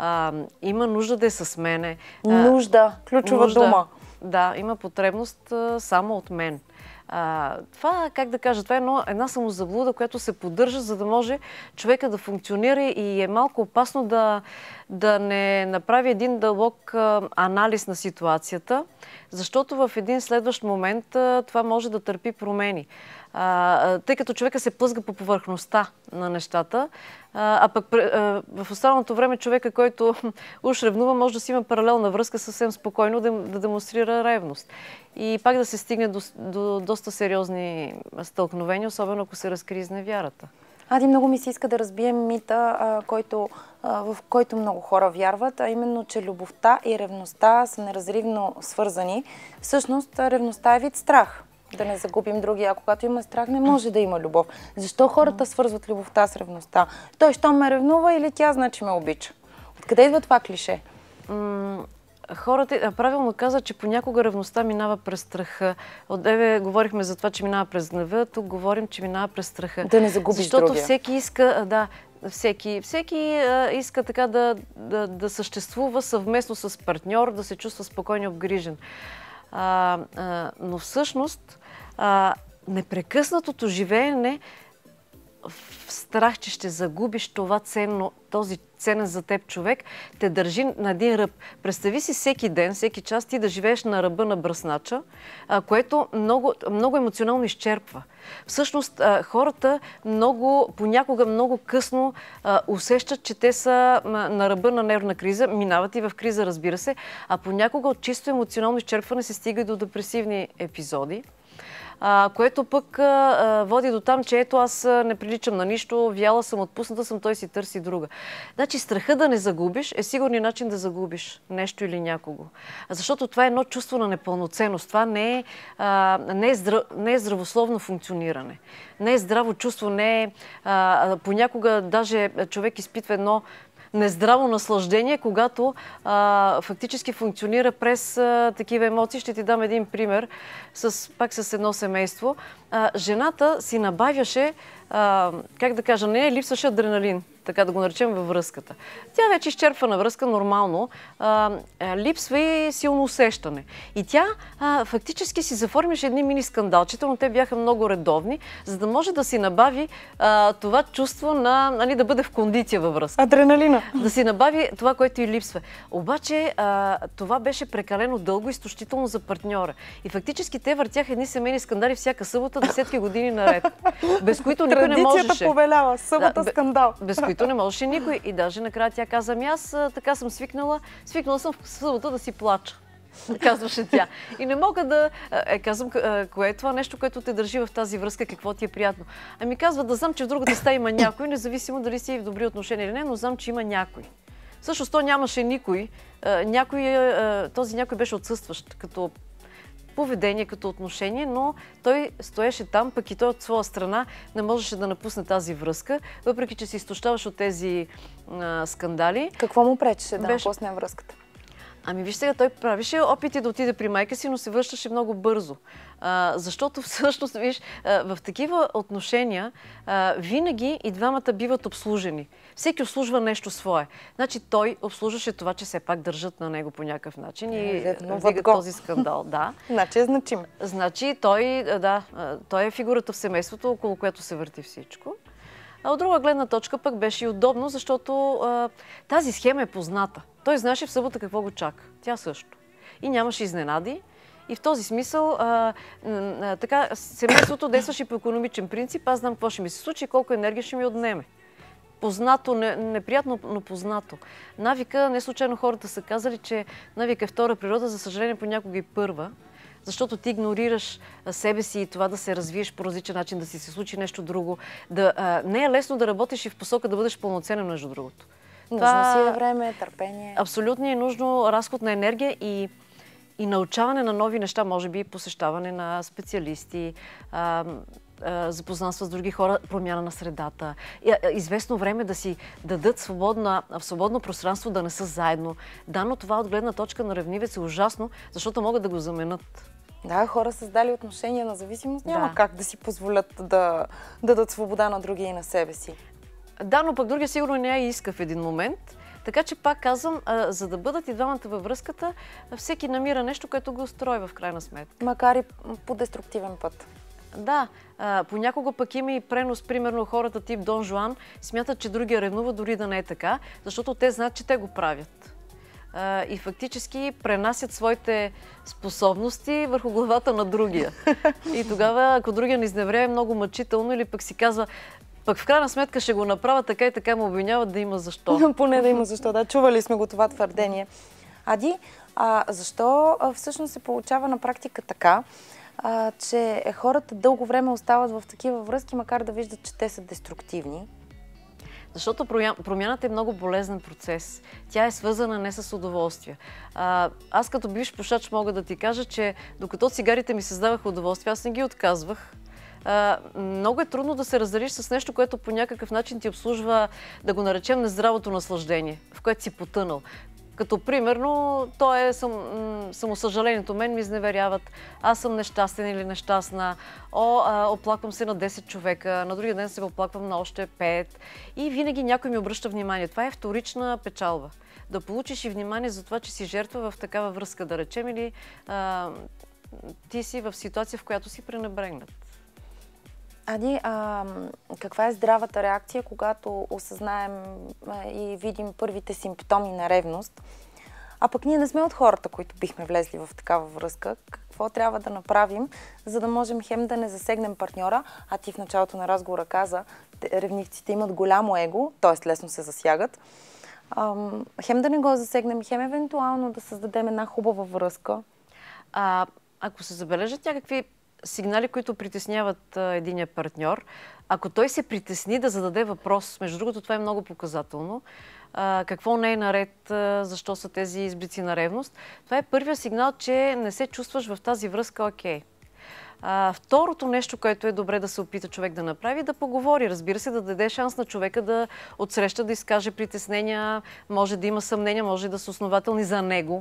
Speaker 5: Има нужда да е с мене.
Speaker 1: Нужда, ключова дума.
Speaker 5: Да, има потребност само от мен. Това, как да кажа, това е една самозаблуда, която се поддържа, за да може човека да функционира и е малко опасно да не направи един дълбок анализ на ситуацията, защото в един следващ момент това може да търпи промени. Тъй като човека се плъзга по повърхността на нещата, а пък в останалото време човека, който уж ревнува, може да си има паралелна връзка съвсем спокойно да демонстрира ревност. И пак да се стигне до доста сериозни стълкновения, особено ако се разкризне вярата.
Speaker 1: Ади, много ми се иска да разбием мита, в който много хора вярват, а именно, че любовта и ревността са неразривно свързани. Всъщност, ревността е вид страх. Да не загубим другия. А когато има страх, не може да има любов. Защо хората свързват любовта с ревността? Той, що ме ревнува или тя, значи ме обича? Откъде идва това клише?
Speaker 5: Хората правилно казват, че понякога ревността минава през страха. Отдеве говорихме за това, че минава през гнева, тук говорим, че минава през страха.
Speaker 1: Да не загубиш другия.
Speaker 5: Защото всеки иска, всеки иска така да съществува съвместно с партньор, да се чувства спокойно и обгрижен. Но всъщност непрекъснатото живеене в страх, че ще загубиш това ценно, този ценен за теб човек, те държи на един ръб. Представи си всеки ден, всеки час ти да живееш на ръба на бръснача, което много емоционално изчерпва. Всъщност хората понякога много късно усещат, че те са на ръба на нервна криза, минават и в криза, разбира се, а понякога от чисто емоционално изчерпване се стига и до депресивни епизоди. Което пък води до там, че ето аз не приличам на нищо, вяла съм, отпусната съм, той си търси друга. Значи страха да не загубиш е сигурният начин да загубиш нещо или някого. Защото това е едно чувство на непълноценност. Това не е здравословно функциониране. Не е здраво чувство, понякога даже човек изпитва едно нездраво наслаждение, когато фактически функционира през такива емоции. Ще ти дам един пример, пак с едно семейство. Жената си набавяше, как да кажа, не липсваше адреналин. така да го наречем, във връзката. Тя вече изчерпвана връзка нормално, липсва и силно усещане. И тя фактически си заформише едни мини скандалчета, но те бяха много редовни, за да може да си набави това чувство на, нали, да бъде в кондиция във връзка.
Speaker 1: Адреналина.
Speaker 5: Да си набави това, което й липсва. Обаче това беше прекалено дълго и изтощително за партньора. И фактически те въртяха едни семейни скандали всяка събота, десетки години наред. Без които никой не можеше.
Speaker 1: Традицията повелява, събота скандал.
Speaker 5: Без които не можеше никой. И даже накрая тя каза, аз така съм свикнала съм в събота да си плача. Казваше тя. И не мога да... казвам, кое е това нещо, което те държи в тази връзка, какво ти е приятно. Ами казва, да знам, че в другата стая има някой, независимо дали си в добри отношения или не, но знам, че има някой. Всъщност то нямаше никой. Този някой беше отсъстващ като поведение, като отношение, но той стоеше там, пък и той от своя страна не можеше да напусне тази връзка, въпреки че се изтощаваше от тези скандали.
Speaker 1: Какво му пречеше да напусне връзката?
Speaker 5: Ами виж сега, той правише опити да отиде при майка си, но се връщаше много бързо. Защото всъщност, виж, в такива отношения винаги и двамата биват обслужени. Всеки обслужва нещо свое. Значи той обслужваше това, че все пак държат на него по някакъв начин и вдига този скандал. Да.
Speaker 1: Значи е значим.
Speaker 5: Значи той е фигурата в семейството, около което се върти всичко. А от друга гледна точка пък беше и удобно, защото тази схема е позната. Той знаеше в събота какво го чака. Тя също. И нямаше изненади. И в този смисъл така семейството действаше по икономичен принцип. Аз знам какво ще ми се случи и колко енергия ще ми отнеме. Познато, неприятно, но познато. Навика, не случайно хората са казали, че навика е втора природа, за съжаление понякога и първа. Защото ти игнорираш себе си и това да се развиеш по различен начин, да си се случи нещо друго. Не е лесно да работиш и в посока да бъдеш пълноценен, между другото.
Speaker 1: Нужно си е време, търпение.
Speaker 5: Абсолютно е нужно разход на енергия и научаване на нови неща, може би посещаване на специалисти, запознанства с други хора, промяна на средата. Известно време да си дадат в свободно пространство, да не са заедно. Да, но това от гледна точка на ревнивец е ужасно, защото могат да го заменят.
Speaker 1: Да, хора създали отношения на зависимост, няма как да си позволят да дадат свобода на другия и на себе си. Да, но пък другия сигурно не я иска в един момент. Така че пак казвам, за да бъдат и двамата във връзката, всеки намира нещо, което го устройва в крайна сметка. Макар и по деструктивен път. Да, понякога пък има и пренос, примерно хората тип Дон Жуан смятат, че другия ревнува, дори да не е така, защото те знаят, че те го правят. И фактически пренасят своите способности върху главата на другия. И тогава, ако другия не изневря, е много мъчително или пък си казва, пък в крайна сметка ще го направя така и така, му обвиняват да има защо. Поне да има защо, да. Чували сме го това твърдение. Ади, защо всъщност се получава на практика така, че хората дълго време остават в такива връзки, макар да виждат, че те са деструктивни? Защото промяната е много болезнен процес. Тя е свързана не с удоволствие. Аз като бивш пушач мога да ти кажа, че докато цигарите ми създаваха удоволствие, аз не ги отказвах. Много е трудно да се разделиш с нещо, което по някакъв начин ти обслужва, да го наречем, нездравото наслаждение, в което си потънал. Като примерно, то е самосъжалението. Мен ми изневеряват, аз съм нещастен или нещастна, оплаквам се на 10 човека, на другия ден се оплаквам на още 5 и винаги някой ми обръща внимание. Това е вторична печалба. Да получиш и внимание за това, че си жертва в такава връзка, да речем, или ти си в ситуация, в която си пренебрегнат. Ади, каква е здравата реакция, когато осъзнаем и видим първите симптоми на ревност? А пък ние не сме от хората, които бихме влезли в такава връзка. Какво трябва да направим, за да можем хем да не засегнем партньора? А ти в началото на разговора каза, ревнивците имат голямо его, т.е. лесно се засягат. Хем да не го засегнем, хем евентуално да създадем една хубава връзка. Ако се забележат някакви сигнали, които притесняват единия партньор, ако той се притесни да зададе въпрос, между другото това е много показателно, какво не е наред, защо са тези изблици на ревност, това е първият сигнал, че не се чувстваш в тази връзка окей. Второто нещо, което е добре да се опита човек да направи, да поговори, разбира се, да даде шанс на човека да отсреща, да изкаже притеснения, може да има съмнения, може да са основателни за него.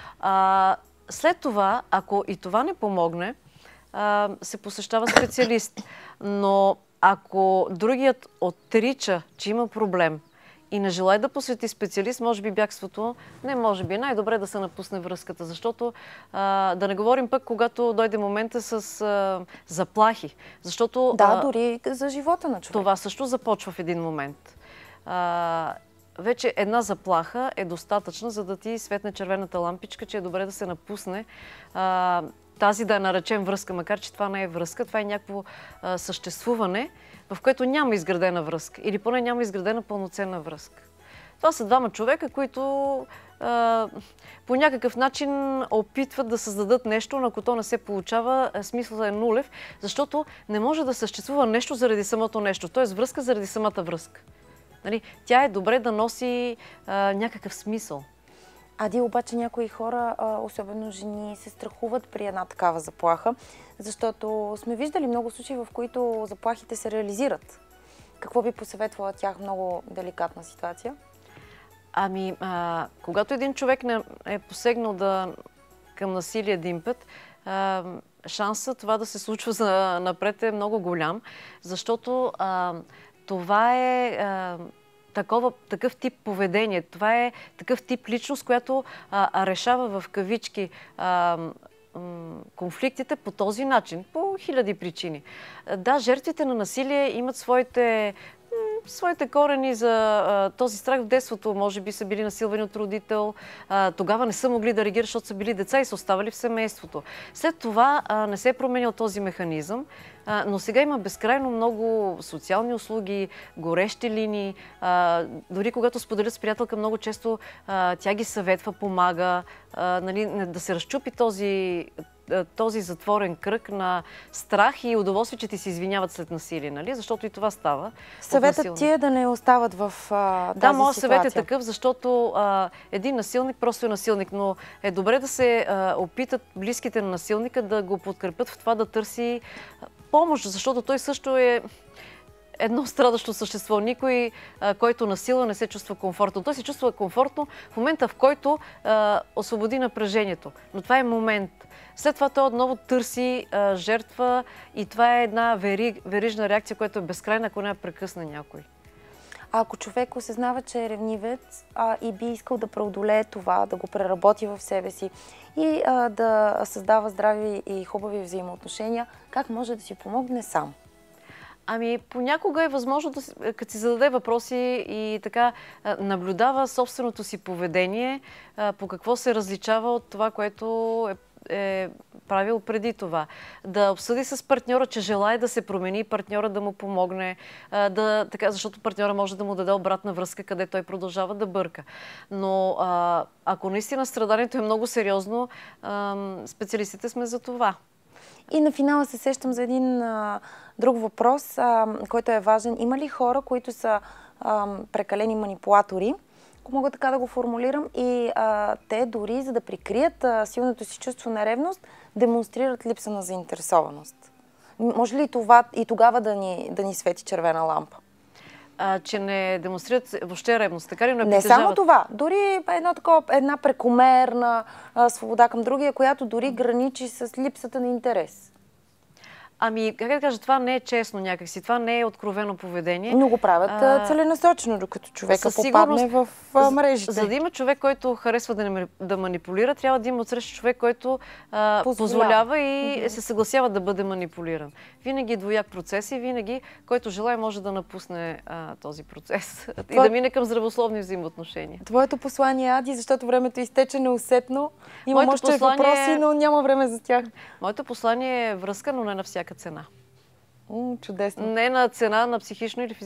Speaker 1: След това, ако и това не помогне, се посещава специалист. Но ако другият отрича, че има проблем,
Speaker 5: и не желая да посети специалист, може би бягството, не може би, най-добре да се напусне връзката, защото да не говорим пък, когато дойде момента с заплахи. Защото,
Speaker 1: дори за живота на човек.
Speaker 5: Това също започва в един момент. Вече една заплаха е достатъчна, за да ти светне червената лампичка, че е добре да се напусне тази, да я наречем връзка, макар че това не е връзка, това е някакво съществуване, в което няма изградена връзка или поне няма изградена пълноценна връзка. Това са двама човека, които по някакъв начин опитват да създадат нещо, но ако то не се получава, смисълът е нулев, защото не може да съществува нещо заради самото нещо, т.е. връзка заради самата връзка. Нали? Тя е добре да носи някакъв смисъл.
Speaker 1: Обаче някои хора, особено жени, се страхуват при една такава заплаха, защото сме виждали много случаи, в които заплахите се реализират. Какво би посъветвала тях? Много деликатна ситуация.
Speaker 5: Когато един човек не е посегнал към насилие един път, шансът това да се случва за напред е много голям, защото това е такъв тип поведение, това е такъв тип личност, която решава в кавички конфликтите по този начин, по хиляди причини. Да, жертвите на насилие имат своите корени за този страх в детството. Може би са били насилвани от родител. Тогава не са могли да реагират, защото са били деца и са оставали в семейството. След това не се е променил този механизъм, но сега има безкрайно много социални услуги, горещи линии. Дори когато споделят с приятелка, много често тя ги съветва, помага, да се разчупи този затворен кръг на страх и удоволствие, че ти се извиняват след насилие, нали? Защото и това става.
Speaker 1: Съветът ти е да не остават в тази
Speaker 5: Да, моят
Speaker 1: ситуация.
Speaker 5: съвет е такъв, защото един насилник просто е насилник, но е добре да се опитат близките на насилника да го подкрепят в това да търси помощ, защото той също е едно страдащо същество. Никой, който насилва, не се чувства комфортно. Той се чувства комфортно в момента, в който освободи напрежението. Но това е момент. След това той отново търси жертва и това е една верижна реакция, която е безкрайна, ако не я прекъсне някой.
Speaker 1: Ако човек осъзнава, че е ревнивец и би искал да преодолее това, да го преработи в себе си и да създава здрави и хубави взаимоотношения, как може да си помогне сам?
Speaker 5: Понякога е възможно, като си зададе въпроси и така наблюдава собственото си поведение, по какво се различава от това, което е правил преди това. Да обсъди с партньора, че желае да се промени, партньора да му помогне, защото партньора може да му даде обратна връзка, къде той продължава да бърка. Но ако наистина страданието е много сериозно, специалистите сме за това.
Speaker 1: И на финала се сещам за един друг въпрос, който е важен. Има ли хора, които са прекалени манипулатори, ако мога така да го формулирам, и те дори за да прикрият силното си чувство на ревност, демонстрират липса на заинтересованост? Може ли това и тогава да ни свети червена лампа?
Speaker 5: Че не демонстрират въобще ревност, така ли?
Speaker 1: Не само това. Дори една прекомерна свобода към другия, която дори граничи с липсата на интерес.
Speaker 5: Как да кажа, това не е честно някакси, това не е откровено поведение.
Speaker 1: Но го правят целенасочено, докато човека попадне в мрежите.
Speaker 5: За да има човек, който харесва да манипулира, трябва да има отсреща човек, който позволява и се съгласява да бъде манипулиран. Винаги е двояк процес и винаги, който желае, може да напусне този процес и да мине към здравословни взаимоотношения.
Speaker 1: Твоето послание, Ади, защото времето изтече неусетно. Имам още въпроси, но няма време за тях.
Speaker 5: Моето послание е връзка, но не на всяка цена.
Speaker 1: Чудесно.
Speaker 5: Не на цена на психично или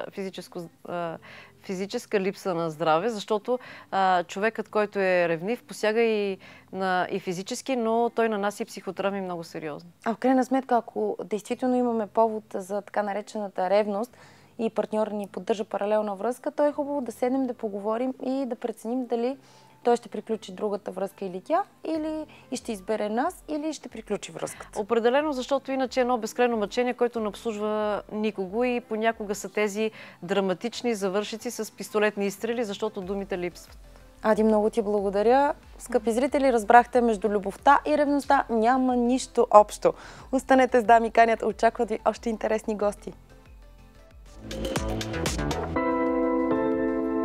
Speaker 5: физическа липса на здраве, защото човекът, който е ревнив, посяга и физически, но той нанася и психотравми много сериозно.
Speaker 1: В крайна сметка, ако действително имаме повод за така наречената ревност и партньора ни поддържа паралелна връзка, то е хубаво да седнем, да поговорим и да преценим дали той ще приключи другата връзка или тя, или ще избере нас, или ще приключи връзката.
Speaker 5: Определено, защото иначе е едно безкрайно мъчение, което не обслужва никого и понякога са тези драматични завършици с пистолетни изстрели, защото думите липсват.
Speaker 1: Ади, много ти благодаря. Скъпи зрители, разбрахте, между любовта и ревността няма нищо общо. Останете с Дами канят, очакват ви още интересни гости.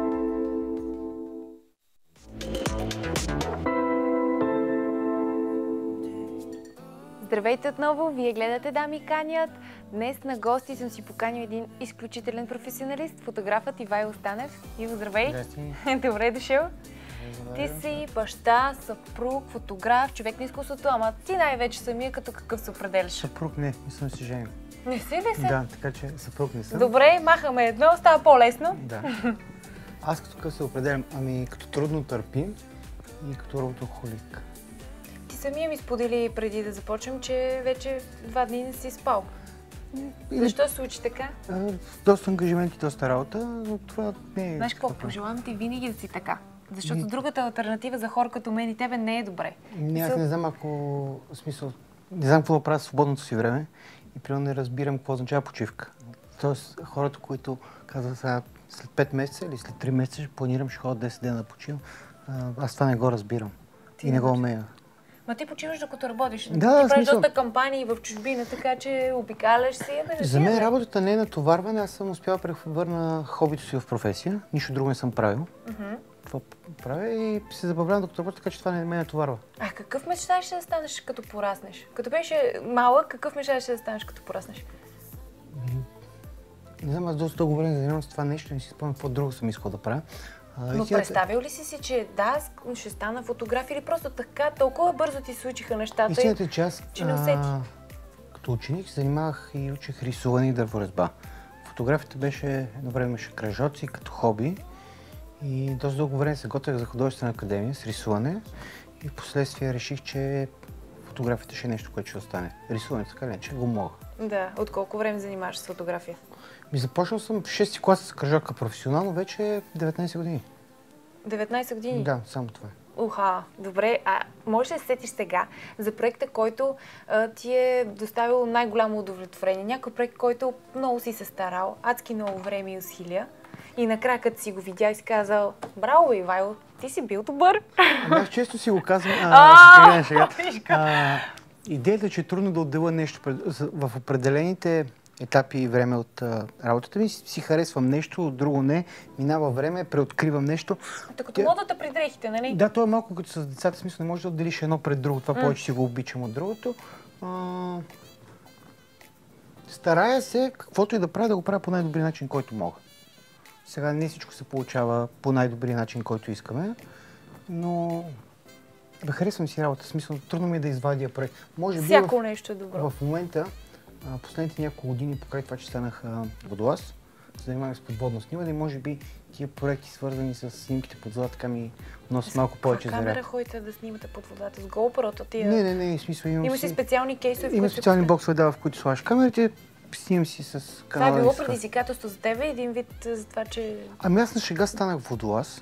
Speaker 2: Здравейте отново! Вие гледате Дами канят. Днес на гости съм си поканил един изключителен професионалист, фотографът Ивайло Станев. Иво, здравей!
Speaker 6: Здрасти!
Speaker 2: Добре дошъл! Ти си баща, съпруг, фотограф, човек на изкуството, ама ти най-вече самия като какъв се определяш?
Speaker 6: Съпруг не съм си женил.
Speaker 2: Не си ли се?
Speaker 6: Да, така че съпруг не съм.
Speaker 2: Добре, махаме едно, става по-лесно.
Speaker 6: Да. Аз като къв се определям? Ами като трудно търпим и като работохолик.
Speaker 2: Ти самия ми сподели преди да започнем, че вече 2 дни не си спал. Защо се случи така?
Speaker 6: Доста ангажименти, доста работа, но това не е...
Speaker 2: Знаеш какво, пожелавам ти винаги да си така. Защото другата алтернатива за хора като мен и тебе не е добре.
Speaker 6: Не, аз не знам ако... смисъл, не знам какво да правя в свободното си време и примерно не разбирам какво означава почивка. Тоест хората, които казват сега след 5 месеца или след 3 месеца ще планирам, ще ходя 10 дена да почивам, аз това не го разбирам и не го умея.
Speaker 2: Ма ти почиваш докато работиш.
Speaker 6: Да,
Speaker 2: ти правиш доста кампании в чужбина, така че обикаляш си.
Speaker 6: За мен работата не е натоварване, аз съм успял да превърна хобито си в професия. Нищо друго не съм правил. Това правя и се забавлявам докато работя, така че това не ме натоварва.
Speaker 2: А какъв мечтаеш да станеш като пораснеш? Като беше малък, какъв мечтаеш да станеш като пораснеш?
Speaker 6: Не знам, аз доста дълго време занимавам с това нещо, не си спомням какво друго съм искал да правя.
Speaker 2: Но представил ли си, че да, ще стана фотограф или просто така, толкова бързо ти случиха нещата?
Speaker 6: Истината е, че аз
Speaker 2: не усети.
Speaker 6: Като ученик се занимавах и учих рисуване и дърворезба. Фотографията беше едно време имаше кръжоци като хоби и доста дълго време се готвях за художествена академия с рисуване и в последствие реших, че фотографията ще е нещо, което ще остане. Рисуването така ли, че го мога.
Speaker 2: Да, от колко време занимаваш с фотография?
Speaker 6: Започнал съм в 6-ти клас с кръжока професионално, вече 19 години.
Speaker 2: 19 години?
Speaker 6: Да, само това.
Speaker 2: Уха, добре. А можеш да се сетиш сега за проекта, който ти е доставил най-голямо удовлетворение? Някой проект, който много си се старал, адски много време и усилия. И накрая, като си го видя и си казал, браво, Ивайло, ти си бил добър.
Speaker 6: Аз често си го казвам. Идеята, че е трудно да отделя нещо в определените етапи и време от работата ми, си харесвам нещо, от друго не, минава време, преоткривам нещо.
Speaker 2: Като модата при дрехите, нали?
Speaker 6: Да, то е малко като с децата, смисъл не можеш да отделиш едно пред друго, това повече си го обичам от другото. Старая се, каквото и да правя, да го правя по най-добрия начин, който мога. Сега не всичко се получава по най-добрия начин, който искаме, но харесвам си работа, в смисъл трудно ми е да извадя проект. Може би
Speaker 2: всяко нещо е добро.
Speaker 6: В момента, последните няколко години, покрай това, че станах водолаз, занимавам с подводно снимане и може би тия проекти, свързани с снимките под вода, така ми носят малко повече заряд.
Speaker 2: Камера ходите да снимате под водата? С GoPro-то тия?
Speaker 6: Не, в смисъл имам
Speaker 2: си специални кейсове,
Speaker 6: имам специални боксове, да, в които слагаш камерите, снимам си с канала.
Speaker 2: Това е било предизвикателство за тебе, един вид за това, че...
Speaker 6: Ами аз на шега станах водолаз.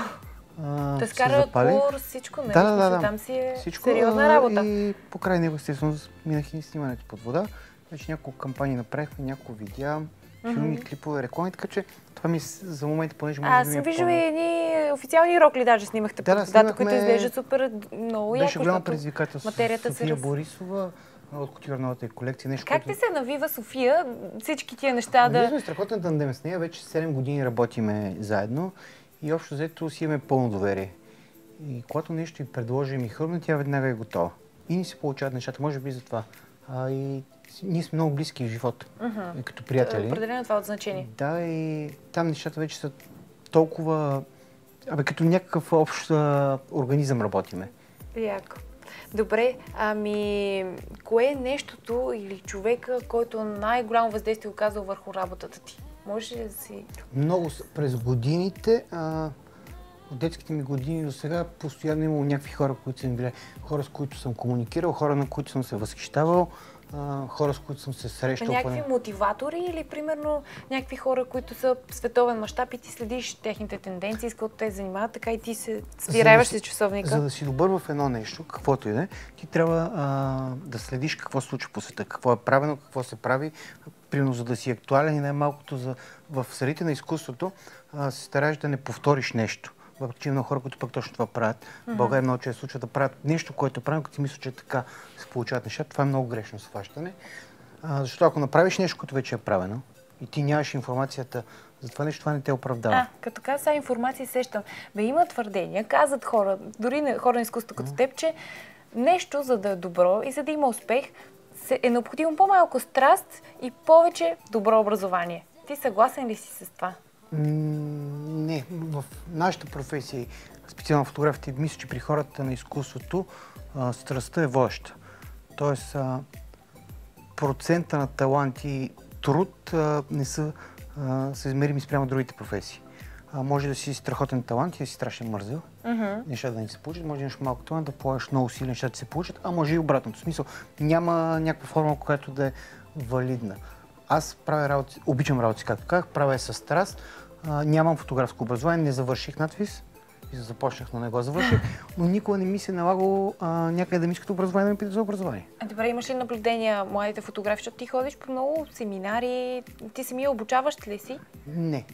Speaker 2: Те скара курс, всичко, не?
Speaker 6: Да.
Speaker 2: Там си е
Speaker 6: всичко,
Speaker 2: сериозна работа.
Speaker 6: И покрай него, естествено, минах и снимането под вода. Вече няколко кампании направихме, няколко видеа, филми, клипове, реклами, така че това ми за момента, понеже може да ми
Speaker 2: Аз съм виждала и едни официални рокли, даже снимахте под водата, които изглеждат супер много яко.
Speaker 6: Беше голямо предизвикателство.
Speaker 2: Материята
Speaker 6: София Борисова от Кутюрновата колекция. Нещо,
Speaker 2: как ти се навива София всички тия неща да...
Speaker 6: Ние сме страхотен тандем с нея, вече 7 години работиме заедно и общо взето си имаме пълно доверие. И когато нещо й предложим и хрумне, тя веднага е готова. И ни се получават нещата, може би за това. И ние сме много близки в живота, като приятели.
Speaker 2: Определено това от значение.
Speaker 6: Да, и там нещата вече са толкова... като някакъв общ организъм работиме.
Speaker 2: Яко. Добре, ами кое е нещото или човека, който най-голямо въздействие оказал върху работата ти? Можеш ли да си...
Speaker 6: Много през годините, от детските ми години до сега, постоянно имало някакви хора, които съм били, хора с които съм комуникирал, хора на които съм се възхищавал, хора с които съм се срещал.
Speaker 2: Някакви мотиватори или примерно някакви хора, които са световен мащаб и ти следиш техните тенденции, с които те занимават, така и ти се свиряваш с часовника?
Speaker 6: За да си добър в едно нещо, каквото и да е, ти трябва да следиш какво се случва по света, какво е правено, какво се прави, примерно за да си актуален и най-малкото в средите на изкуството се стараеш да не повториш нещо. Въпреки че има хора, които пък точно това правят. В България много често случва да правят нещо, което правим, като си мисля, че така се получават нещата. Това е много грешно схващане. Защото ако направиш нещо, което вече е правено и ти нямаш информацията за това нещо, това не те оправдава.
Speaker 2: Като каза сега информация, сещам. Има твърдения, казват хора, дори хора на изкуството като теб, че нещо, за да е добро и за да има успех, е необходимо по-малко страст и повече добро образование. Ти съгласен ли си с това?
Speaker 6: Не, в нашата професия, специално фотографите, мисля, че при хората на изкуството страстта е водеща. Тоест, процента на талант и труд не са съизмерими спрямо другите професии. Може да си страхотен талант и да си страшен мързел. Неща да не се получат. Може да имаш малко талант, да полагаш много усилия, нещата да се получат, а може и обратното. В смисъл, няма някаква форма, която да е валидна. Аз правя работи, обичам работи, както казах, правя я със страст. Нямам фотографско образование, не завърших надвис. Започнах, но не го завърших, но никога не ми се налагало някъде да ми искат образование, да ми питат за образование.
Speaker 2: Добре, имаш ли наблюдения младите фотографи, защото ти ходиш по много семинари, ти самия обучаваш ли си?
Speaker 6: Не.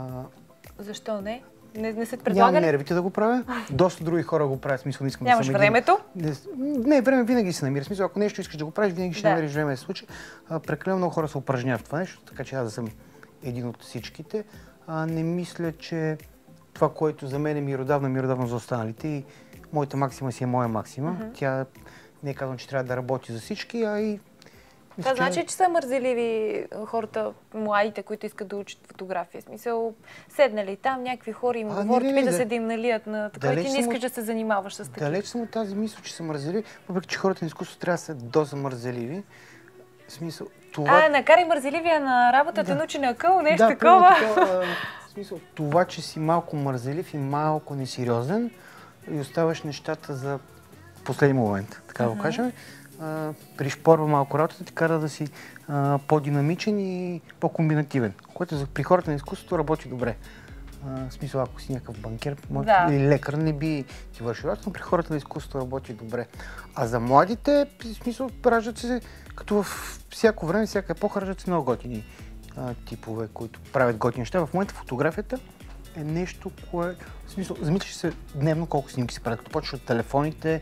Speaker 2: Защо не? Не се предлага?
Speaker 6: Нямам нервите да го правя. Доста други хора го правят, смисъл, не искам
Speaker 2: Нямаш
Speaker 6: да съм
Speaker 2: времето?
Speaker 6: Не, време винаги се намира. Смисъл, ако нещо искаш да го правиш, винаги ще намериш време да се случи. Прекалено много хора се упражняват в това нещо, така че аз да съм един от всичките. Не мисля, че това, което за мен е миродавно за останалите и моята максима си е моя максима. Тя не е казвам, че трябва да работи за всички, а и...
Speaker 2: Това значи, че са мързеливи хората, младите, които искат да учат фотография. В смисъл, седнали там, някакви хора им говорят, пита се да им налият на такова и ти не искаш да се занимаваш с такива.
Speaker 6: Далеч съм от тази мисъл, че са мързеливи, въпреки че хората на изкуството трябва да са доза мързеливи. В смисъл, това...
Speaker 2: накарай мързеливия на работата, научи на акъл, нещо такова.
Speaker 6: В смисъл, това, че си малко мързелив и малко несериозен и оставаш нещата за последния момент, така да го кажем, пришпорва малко работата, ти кара да си по-динамичен и по-комбинативен, което при хората на изкуството работи добре. В смисъл, ако си някакъв банкер или лекар, не би ти върши работа, но при хората на изкуството работи добре. А за младите, в смисъл, раждат се, като в всяко време, всяка епоха, раждат се много готини типове, които правят готини неща. В момента фотографията е нещо, което... В смисъл, замисляш се дневно колко снимки се правят. Като почваш от телефоните...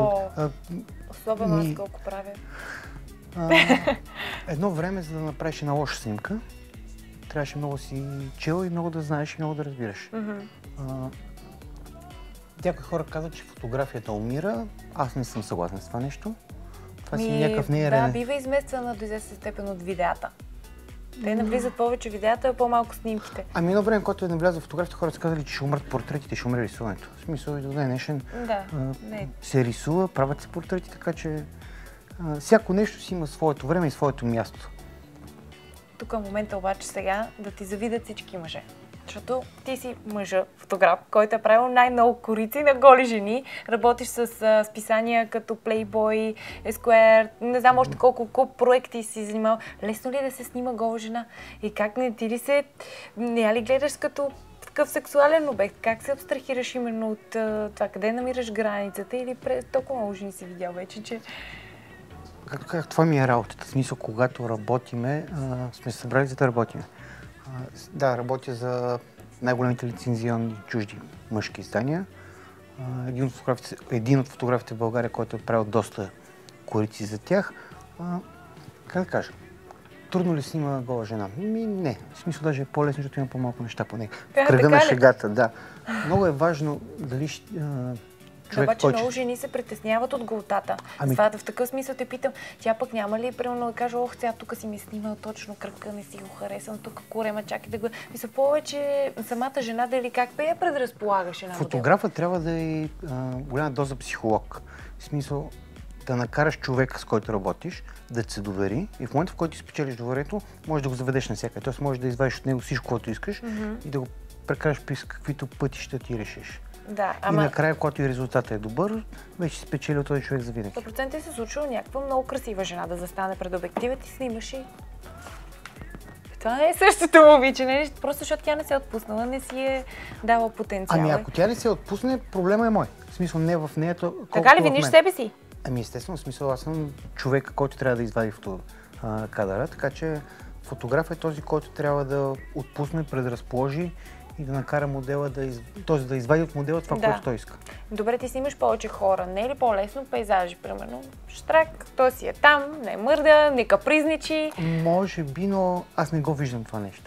Speaker 2: Особено аз колко правя.
Speaker 6: Едно време, за да направиш една лоша снимка, трябваше много си чел и много да знаеш и много да разбираш. Някои хора казват, че фотографията умира. Аз не съм съгласен с това нещо. Това си някакъв не е
Speaker 2: Да, бива измествана до известна степен от видеята. Те навлизат повече видеята, а по-малко снимките.
Speaker 6: Ами едно време, когато е навлязъл в фотографията, хората са казали, че ще умрат портретите, ще умре рисуването. В смисъл и до днешен се рисува, правят се портрети, така че всяко нещо си има своето време и своето място.
Speaker 2: Тук е момента обаче сега да ти завидят всички мъже. Защото ти си мъжа, фотограф, който е правил най-много корици на голи жени. Работиш с списания като Playboy, Esquire, не знам още колко проекти си занимал. Лесно ли е да се снима гола жена? И как не ти ли се... Не ли гледаш като такъв сексуален обект? Как се абстрахираш именно от това? Къде намираш границата? Или толкова много жени си видял вече, че...
Speaker 6: Както казах, това ми е работата. В смисъл, когато работиме, сме се събрали за да работиме. Да, работя най-големите лицензионни чужди мъжки издания. Един от фотографите в България, който е правил доста корици за тях. Как да кажа? Трудно ли снима гола жена? Не. В смисъл даже е по-лесно, защото има по-малко неща по нея. В кръга на шегата, да. Много е важно дали човек,
Speaker 2: обаче много жени се притесняват от голтата. Това в такъв смисъл те питам, тя пък няма ли примерно да каже, ох, сега тук си ми снимал точно кръка, не си го харесвам, тук корема, чакай да го... Мисля, повече самата жена дали как бе я предразполагаш една
Speaker 6: Фотографът трябва да е голяма доза психолог. В смисъл да накараш човека, с който работиш, да се довери и в момента, в който ти спечелиш доверието, можеш да го заведеш навсякъде. Тоест можеш да извадиш от него всичко, което искаш и да го прекараш през каквито пътища ти решиш.
Speaker 2: Да,
Speaker 6: и накрая, когато и резултатът е добър, вече си спечелил този човек за винаги.
Speaker 2: 100% се случва някаква много красива жена да застане пред обектива и снимаш и... Това не е същото момиче, не? Просто защото тя не се е отпуснала, не си е дала потенциал.
Speaker 6: Ами ако тя не се отпусне, проблема е мой. В смисъл не в нея, колкото
Speaker 2: така ли виниш себе си?
Speaker 6: Ами естествено, в смисъл аз съм човек, който трябва да извади кадъра, така че фотограф е този, който трябва да отпусне, предразположи и да накара модела да извади от модела това, което той иска.
Speaker 2: Добре, ти снимаш повече хора. Не е ли по-лесно пейзажи, примерно? Штрак, той си е там, не мърда, не капризничи.
Speaker 6: Може би, но аз не го виждам това нещо. В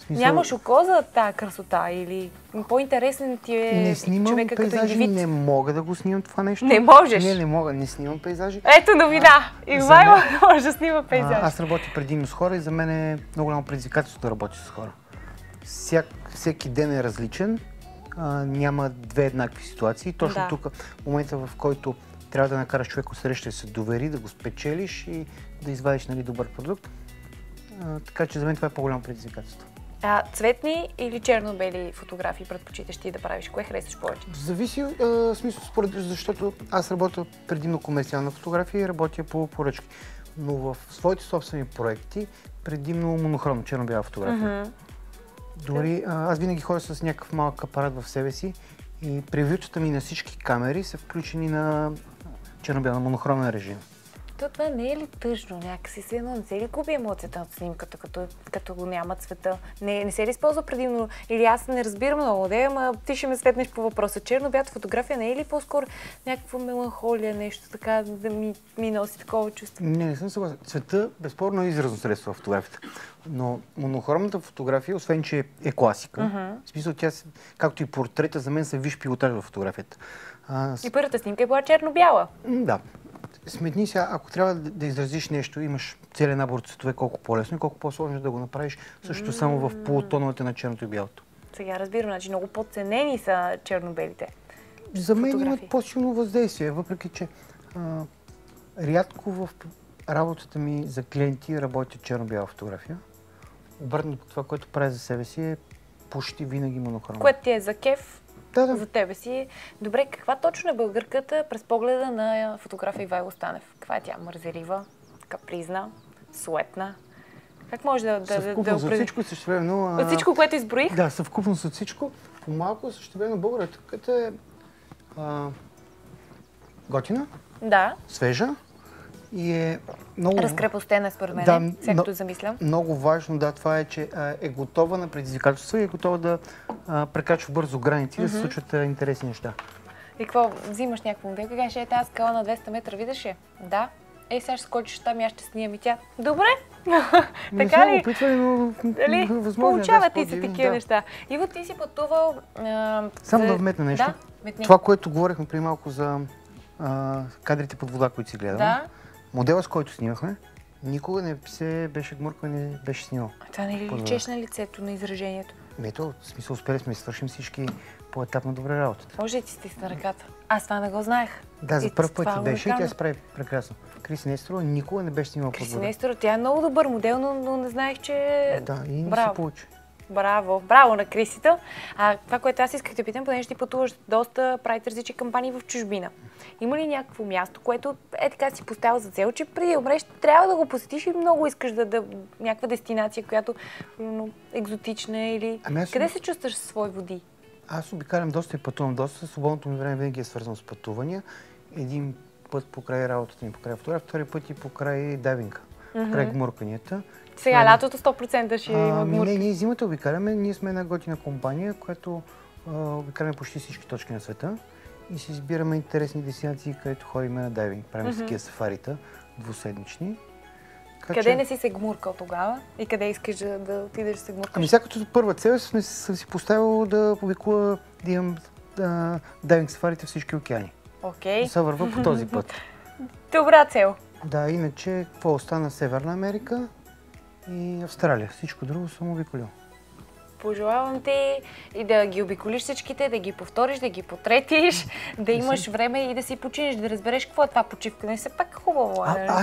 Speaker 2: Нямаш око за тази красота или по-интересен ти е
Speaker 6: Не снимам
Speaker 2: човека като
Speaker 6: пейзажи,
Speaker 2: индивид?
Speaker 6: не мога да го снимам това нещо.
Speaker 2: Не можеш?
Speaker 6: Не мога, не снимам пейзажи.
Speaker 2: Ето новина! Ивайло може да снима пейзажи.
Speaker 6: Аз работя предимно с хора и за мен е много голямо предизвикателство да работя с хора. Всеки ден е различен, няма две еднакви ситуации. Точно тук, в момента, в който трябва да накараш човек от среща да се довери, да го спечелиш и да извадиш добър продукт. Така че за мен това е по-голямо предизвикателство.
Speaker 2: Цветни или черно-бели фотографии предпочиташ ти да правиш? Кое харесваш повече?
Speaker 6: Зависи, смисъл, защото аз работя предимно комерциална фотография и работя по поръчки. Но в своите собствени проекти предимно монохромна черно-бяла фотография. Дори аз винаги ходя с някакъв малък апарат в себе си и превютата ми на всички камери са включени на черно-бяла монохромен режим.
Speaker 2: Това не е ли тъжно някакси? Не се ли губи емоцията от снимката, като го няма цвета? Не се ли използва предимно? Или аз не разбирам много, ама ти ще ме светнеш по въпроса. Черно-бялата фотография не е ли по-скоро някаква меланхолия, нещо така, да ми носи такова чувство?
Speaker 6: Не съм съгласен. Цвета безспорно е изразно средство в фотографията. Но монохромната фотография, освен че е класика, в смисъл тя, както и портрета, за мен са висш пилотаж в фотографията.
Speaker 2: И първата снимка е била черно-бяла.
Speaker 6: Да. Сметни сега, ако трябва да изразиш нещо, имаш целият набор цветове, колко по-лесно и колко по-сложно да го направиш, също само в полутоновете на черното и бялото.
Speaker 2: Сега разбирам, значи много по-ценени са черно-белите.
Speaker 6: За мен имат по-силно въздействие, въпреки че рядко в работата ми за клиенти работя черно-бяла фотография. Обратно по това, което правя за себе си е почти винаги монохромно.
Speaker 2: Което ти е за кеф?
Speaker 6: Да.
Speaker 2: За тебе си. Добре, каква точно е българката през погледа на фотографа Ивайло Станев? Каква е тя? Мързелива, капризна, суетна? Как може да
Speaker 6: съвкупност от всичко и същевременно...
Speaker 2: От всичко, което изброих?
Speaker 6: Да, съвкупност от всичко. По-малко същевременно българката е готина, свежа и е много...
Speaker 2: Разкрепостена според мен, всякото замислям.
Speaker 6: Много важно, това е, че е готова на предизвикателства и е готова да прекрачва бързо граници, да се случват интересни неща.
Speaker 2: И какво, взимаш някаква моделка, кажеш, тази скала на 200 метра, видиш ли? Да. Сега ще скочиш там и аз ще снимам и тя. Добре! Така ли?
Speaker 6: Възможно.
Speaker 2: Получават ти се такива неща. Иво, ти си пътувал...
Speaker 6: Само да вметна нещо. Това, което говорихме преди малко за кадрите под вода, които си гледам. Модела, с който снимахме, никога не се беше гмуркал, не беше снимал.
Speaker 2: Това не ли личеш на лицето, на изражението?
Speaker 6: Ето, в смисъл, успели сме да свършим всички по-етапно добре работата.
Speaker 2: Може ли ти стисна ръката? Аз това не го знаех.
Speaker 6: Да, за първ път ти беше и тя се прави прекрасно. Криси Несторова никога не беше снимала под вода.
Speaker 2: Криси Несторова, тя е много добър модел, но не знаех, че...
Speaker 6: Да, и не се получи.
Speaker 2: Браво на Крисита. Това, което аз исках да питам, понеже ти пътуваш доста, правите различни кампании в чужбина. Има ли някакво място, което така си поставил за цел, че преди да умреш трябва да го посетиш и много искаш някаква дестинация, която екзотична или... Къде се чувстваш със свои води?
Speaker 6: Аз обикалям доста и пътувам доста. Свободното ми време винаги е свързано с пътувания. Един път покрай работата ми, покрай фотография, втори път и покрай дайвинга, покрай гмурканията.
Speaker 2: Сега лятото 100% ще има гмурки.
Speaker 6: Не, ние зимата обикаляме. Ние сме една готина компания, която обикаляме почти всички точки на света и си избираме интересни дестинации, където ходим на дайвинг. Правим такива сафарита, двуседмични.
Speaker 2: Къде не си се гмуркал тогава? И къде искаш да отидеш да се гмуркаш?
Speaker 6: Сега като първа цел съм си поставил да публикува, да имам дайвинг сафарите в всички океани. Да се върва по този път.
Speaker 2: Добра цел.
Speaker 6: Да, иначе какво остана? Северна Америка и Австралия. Всичко друго съм обиколил.
Speaker 2: Пожелавам ти и да ги обиколиш всичките, да ги повториш, да ги потретиш, да имаш време и да си починеш, да разбереш какво е това почивка. Не се пак хубаво.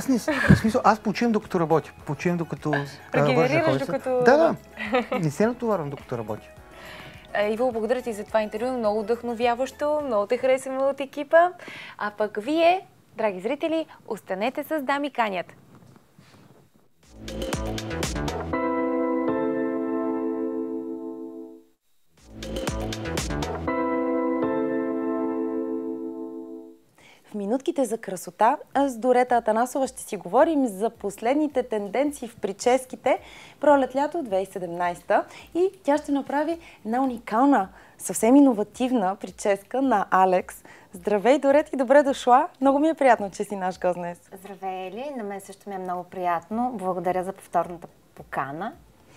Speaker 6: Аз почивам докато работя. Почивам докато
Speaker 2: регенерираш, докато...
Speaker 6: Да. Не се натоварвам докато работя.
Speaker 2: Иво, благодаря ти за това интервю. Много вдъхновяващо, много те харесваме от екипа. А пък вие, драги зрители, останете с Дами канят.
Speaker 1: В минутките за красота с Дорета Атанасова ще си говорим за последните тенденции в прическите пролет-лято 2017 и тя ще направи една уникална, съвсем иновативна прическа на Алекс. Здравей, Дорет, и добре дошла. Много ми е приятно, че си наш гост днес.
Speaker 7: Здравей, Ели. На мен също ми е много приятно. Благодаря за повторната покана.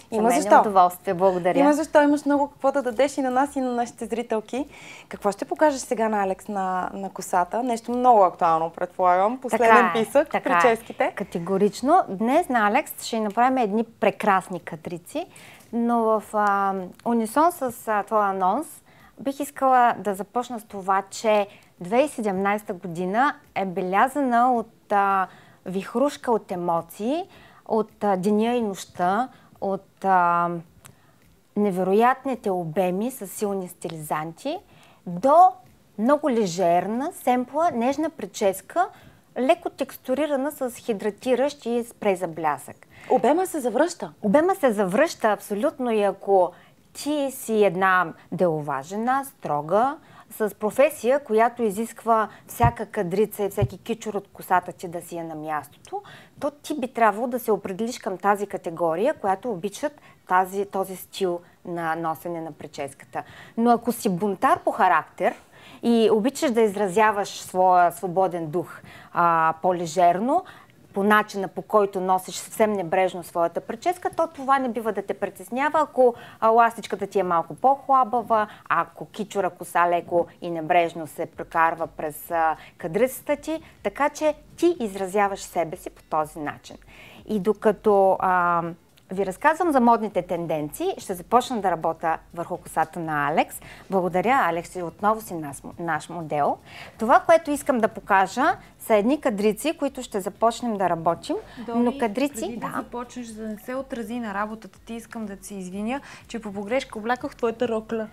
Speaker 1: Има
Speaker 7: За мен
Speaker 1: защо.
Speaker 7: е удоволствие, благодаря.
Speaker 1: Има защо, имаш много какво да дадеш и на нас, и на нашите зрителки. Какво ще покажеш сега на Алекс на косата? Нещо много актуално, предполагам. Последен писък, прическите.
Speaker 7: Категорично. Днес на Алекс ще направим едни прекрасни кадрици, но в унисон с твоя анонс бих искала да започна с това, че 2017 година е белязана от вихрушка от емоции, от деня и нощта, от невероятните обеми с силни стилизанти, до много лежерна, семпла, нежна прическа, леко текстурирана с хидратиращ и спрей за блясък.
Speaker 1: Обема се завръща.
Speaker 7: Обема се завръща абсолютно и ако ти си една делова жена, строга, с професия, която изисква всяка кадрица и всеки кичур от косата ти да си е на мястото, то ти би трябвало да се определиш към тази категория, която обичат този стил на носене на прическата. Но ако си бунтар по характер и обичаш да изразяваш своя свободен дух по-лежерно, по начина, по който носиш съвсем небрежно своята прическа, то това не бива да те притеснява, ако ластичката ти е малко по-хлабава, ако кичура коса леко и небрежно се прекарва през кадрицата ти, така че ти изразяваш себе си по този начин. И докато ви разказвам за модните тенденции, ще започна да работя върху косата на Алекс. Благодаря, Алекс, и отново си наш модел. Това, което искам да покажа, са едни кадрици, които ще започнем да работим.
Speaker 2: Дори,
Speaker 7: но кадрици,
Speaker 2: преди да започнеш, за да не се отрази на работата ти, искам да ти извиня, че по погрешка обляках твоята рокля.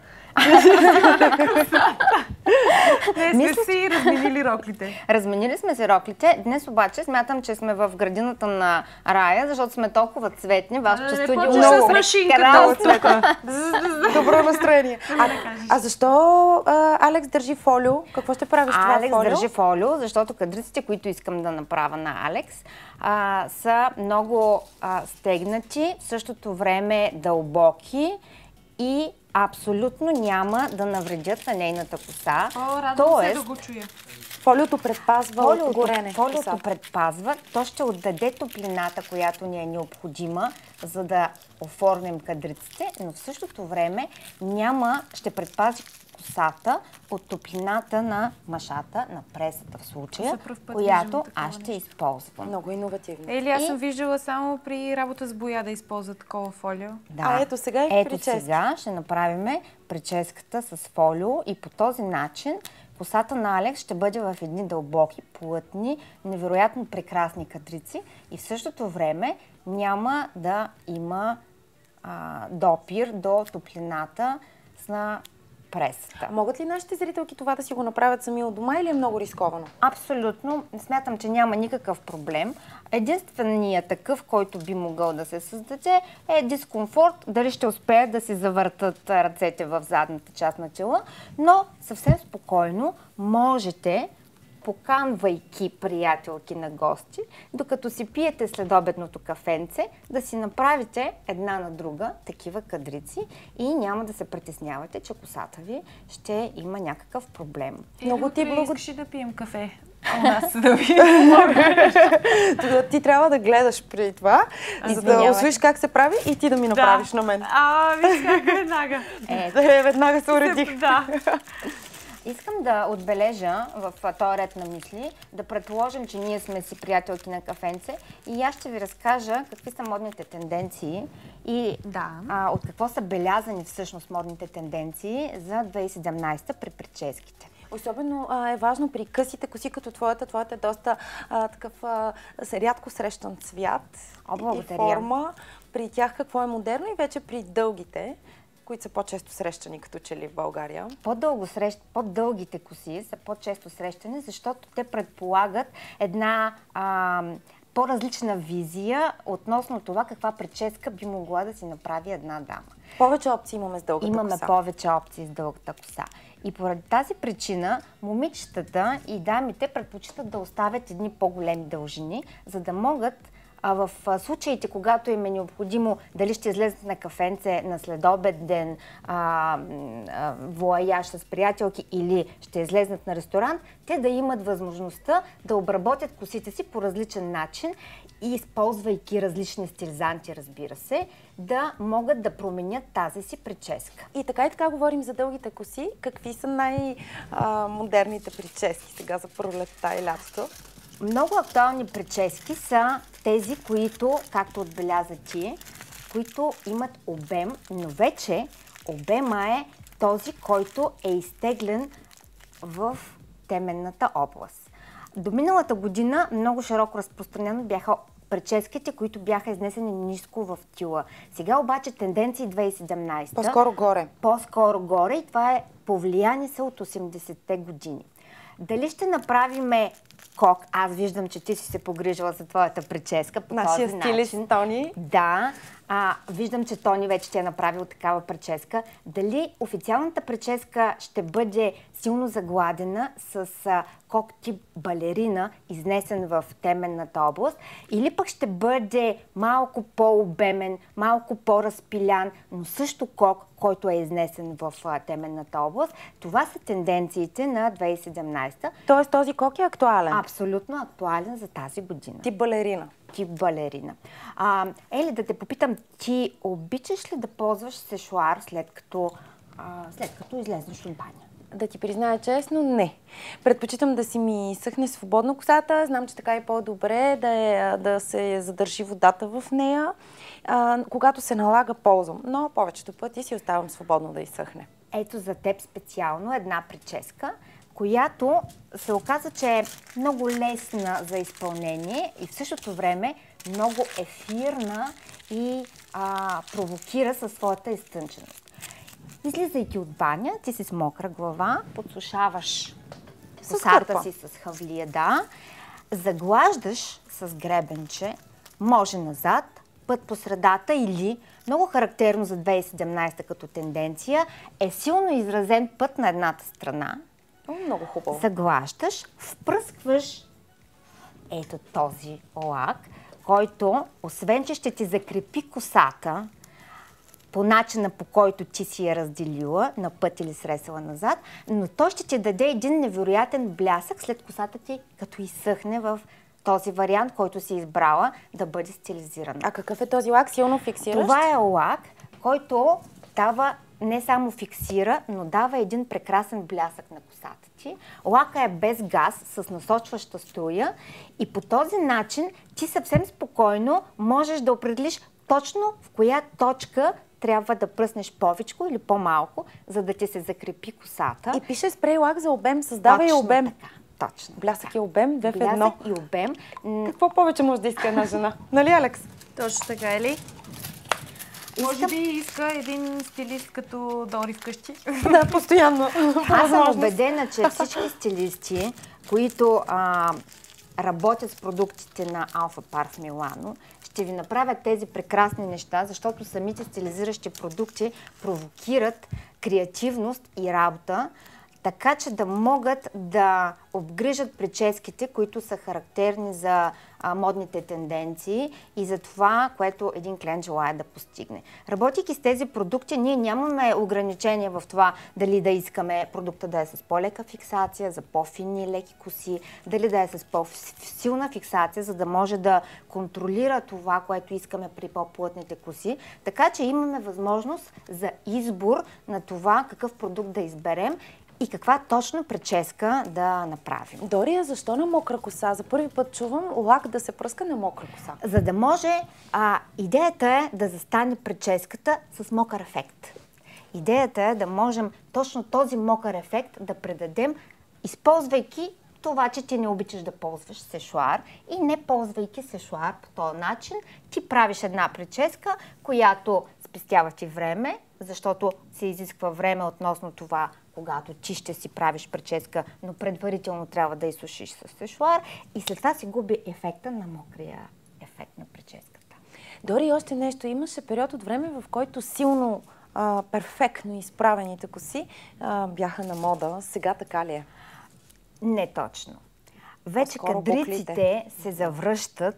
Speaker 2: Не сме си разменили роклите.
Speaker 7: Разменили сме се роклите. Днес обаче смятам, че сме в градината на Рая, защото сме толкова цветни. Вашето студио
Speaker 2: е с машинката.
Speaker 1: Добро настроение. А защо Алекс държи фолио? Какво ще правиш с това фолио?
Speaker 7: Алекс държи фолио, защото кадриците, които искам да направя на Алекс, са много стегнати, в същото време дълбоки и абсолютно няма да навредят на нейната коса.
Speaker 2: Радвам се да го чуя.
Speaker 1: Фолиото предпазва от горене.
Speaker 7: Фолиото предпазва, то ще отдаде топлината, която ни е необходима, за да оформим кадриците, но в същото време ще предпази косата от топлината на машата, на пресата в случая, която аз ще използвам.
Speaker 1: Много иновативно.
Speaker 2: Ели, аз съм виждала само при работа с боя да използва такова фолио.
Speaker 7: Да.
Speaker 1: Ето сега и прическа.
Speaker 7: Сега ще направим прическата с фолио и по този начин косата на Алекс ще бъде в едни дълбоки, плътни, невероятно прекрасни кадрици и в същото време няма да има допир до топлината на пресата.
Speaker 1: Могат ли нашите зрителки това да си го направят сами от дома или е много рисковано?
Speaker 7: Абсолютно. Смятам, че няма никакъв проблем. Единственият такъв, който би могъл да се създаде, е дискомфорт. Дали ще успеят да си завъртат ръцете в задната част на тела, но съвсем спокойно можете, поканвайки приятелки на гости, докато си пиете следобедното кафенце, да си направите една на друга такива кадрици и няма да се притеснявате, че косата ви ще има някакъв проблем.
Speaker 2: Много ти благодаря. Искаш да пием кафе? У нас да ви
Speaker 1: Ти трябва да гледаш преди това, за да усвоиш как се прави и ти да ми направиш на мен.
Speaker 2: Виж как веднага.
Speaker 1: Веднага се уредих.
Speaker 2: Да.
Speaker 7: Искам да отбележа в този ред на мисли, да предположим, че ние сме си приятелки на кафенце и аз ще ви разкажа какви са модните тенденции и от какво са белязани всъщност модните тенденции за 2017 при прическите.
Speaker 1: Особено е важно при късите коси, като твоята. Твоята е доста такъв рядко срещан цвят и форма. При тях какво е модерно и вече при дългите, които са по-често срещани като че ли в България?
Speaker 7: По-дългите коси са по-често срещани, защото те предполагат една по-различна визия относно това каква прическа би могла да си направи една дама.
Speaker 1: Повече опции имаме с дългата коса.
Speaker 7: Имаме повече опции с дългата коса. И поради тази причина момичетата и дамите предпочитат да оставят едни по-големи дължини, за да могат в случаите, когато им е необходимо, дали ще излезат на кафенце на следобеден воаяж с приятелки или ще излезнат на ресторант, те да имат възможността да обработят косите си по различен начин и използвайки различни стилизанти, разбира се, да могат да променят тази си прическа.
Speaker 1: И така говорим за дългите коси. Какви са най-модерните прически сега за пролетта и лятото?
Speaker 7: Много актуални прически са тези, които, както отбеляза ти, които имат обем, но вече обема е този, който е изтеглен в теменната област. До миналата година много широко разпространено бяха прическите, които бяха изнесени ниско в тила. Сега обаче тенденции 2017.
Speaker 1: По-скоро горе.
Speaker 7: По-скоро горе и това е повлияни са от 80-те години. Дали ще направиме кок? Аз виждам, че ти си се погрижила за твоята прическа по
Speaker 1: нашия
Speaker 7: този
Speaker 1: стилист
Speaker 7: начин.
Speaker 1: Тони.
Speaker 7: Да. Виждам, че Тони вече ти е направил такава прическа. Дали официалната прическа ще бъде силно загладена с кок тип балерина, изнесен в теменната област, или пък ще бъде малко по-обемен, малко по-разпилян, но също кок, който е изнесен в теменната област. Това са тенденциите на 2017.
Speaker 1: Тоест този кок е актуален?
Speaker 7: Абсолютно актуален за тази година.
Speaker 1: Тип балерина.
Speaker 7: Тип балерина. Ели, да те попитам, ти обичаш ли да ползваш сешоар след като излезнеш от баня?
Speaker 1: Да ти призная честно, не. Предпочитам да си ми съхне свободно косата. Знам, че така е по-добре да се задържи водата в нея. Когато се налага, ползвам. Но повечето пъти си оставам свободно да изсъхне.
Speaker 7: Ето за теб специално една прическа, която се оказа, че е много лесна за изпълнение и в същото време много ефирна и провокира със своята изтънченост. Излизайки от баня, ти си с мокра глава, подсушаваш косата си с хавлия, заглаждаш с гребенче, може назад, път по средата или, много характерно за 2017 като тенденция, е силно изразен път на едната страна.
Speaker 1: Много хубаво.
Speaker 7: Заглаждаш, впръскваш ето този лак, който, освен че ще ти закрепи косата по начина, по който ти си я разделила на път или сресала назад, но той ще ти даде един невероятен блясък след косата ти, като изсъхне в този вариант, който си избрала да бъде стилизиран.
Speaker 1: А какъв е този лак? Силно фиксиращ?
Speaker 7: Това е лак, който дава не само фиксира, но дава един прекрасен блясък на косата ти. Лака е без газ, с насочваща струя и по този начин ти съвсем спокойно можеш да определиш точно в коя точка трябва да пръснеш повечко или по-малко, за да ти се закрепи косата.
Speaker 1: И пише спрей лак за обем, създава точно и обем.
Speaker 7: Така. Точно.
Speaker 1: Блясък и обем, две в едно.
Speaker 7: Блясък и обем.
Speaker 1: Какво повече може да иска една жена? Нали, Алекс?
Speaker 2: Точно така, Ели? Може би иска един стилист като Дори вкъщи.
Speaker 1: Да, постоянно.
Speaker 7: Аз съм убедена, че всички стилисти, които работят с продуктите на Алфа Пар в Милано, ще ви направят тези прекрасни неща, защото самите стилизиращи продукти провокират креативност и работа, така че да могат да обгрижат прическите, които са характерни за модните тенденции и за това, което един клиент желая да постигне. Работейки с тези продукти, ние нямаме ограничения в това дали да искаме продукта да е с по-лека фиксация, за по-финни леки коси, дали да е с по-силна фиксация, за да може да контролира това, което искаме при по-плътните коси. Така че имаме възможност за избор на това какъв продукт да изберем и каква точно прическа да направим.
Speaker 1: Дори, защо на мокра коса? За първи път чувам лак да се пръска на мокра коса.
Speaker 7: За да може, идеята е да застане прическата с мокър ефект. Идеята е да можем точно този мокър ефект да предадем, използвайки това, че ти не обичаш да ползваш сешоар и не ползвайки сешоар по този начин, ти правиш една прическа, която спестява ти време, защото се изисква време относно това, когато ти ще си правиш прическа, но предварително трябва да изсушиш с сешоар и след това си губи ефекта на мокрия ефект на прическата.
Speaker 1: Дори още нещо. Имаше период от време, в който силно перфектно изправените коси бяха на мода. Сега така ли е?
Speaker 7: Не точно. Вече кадриците се завръщат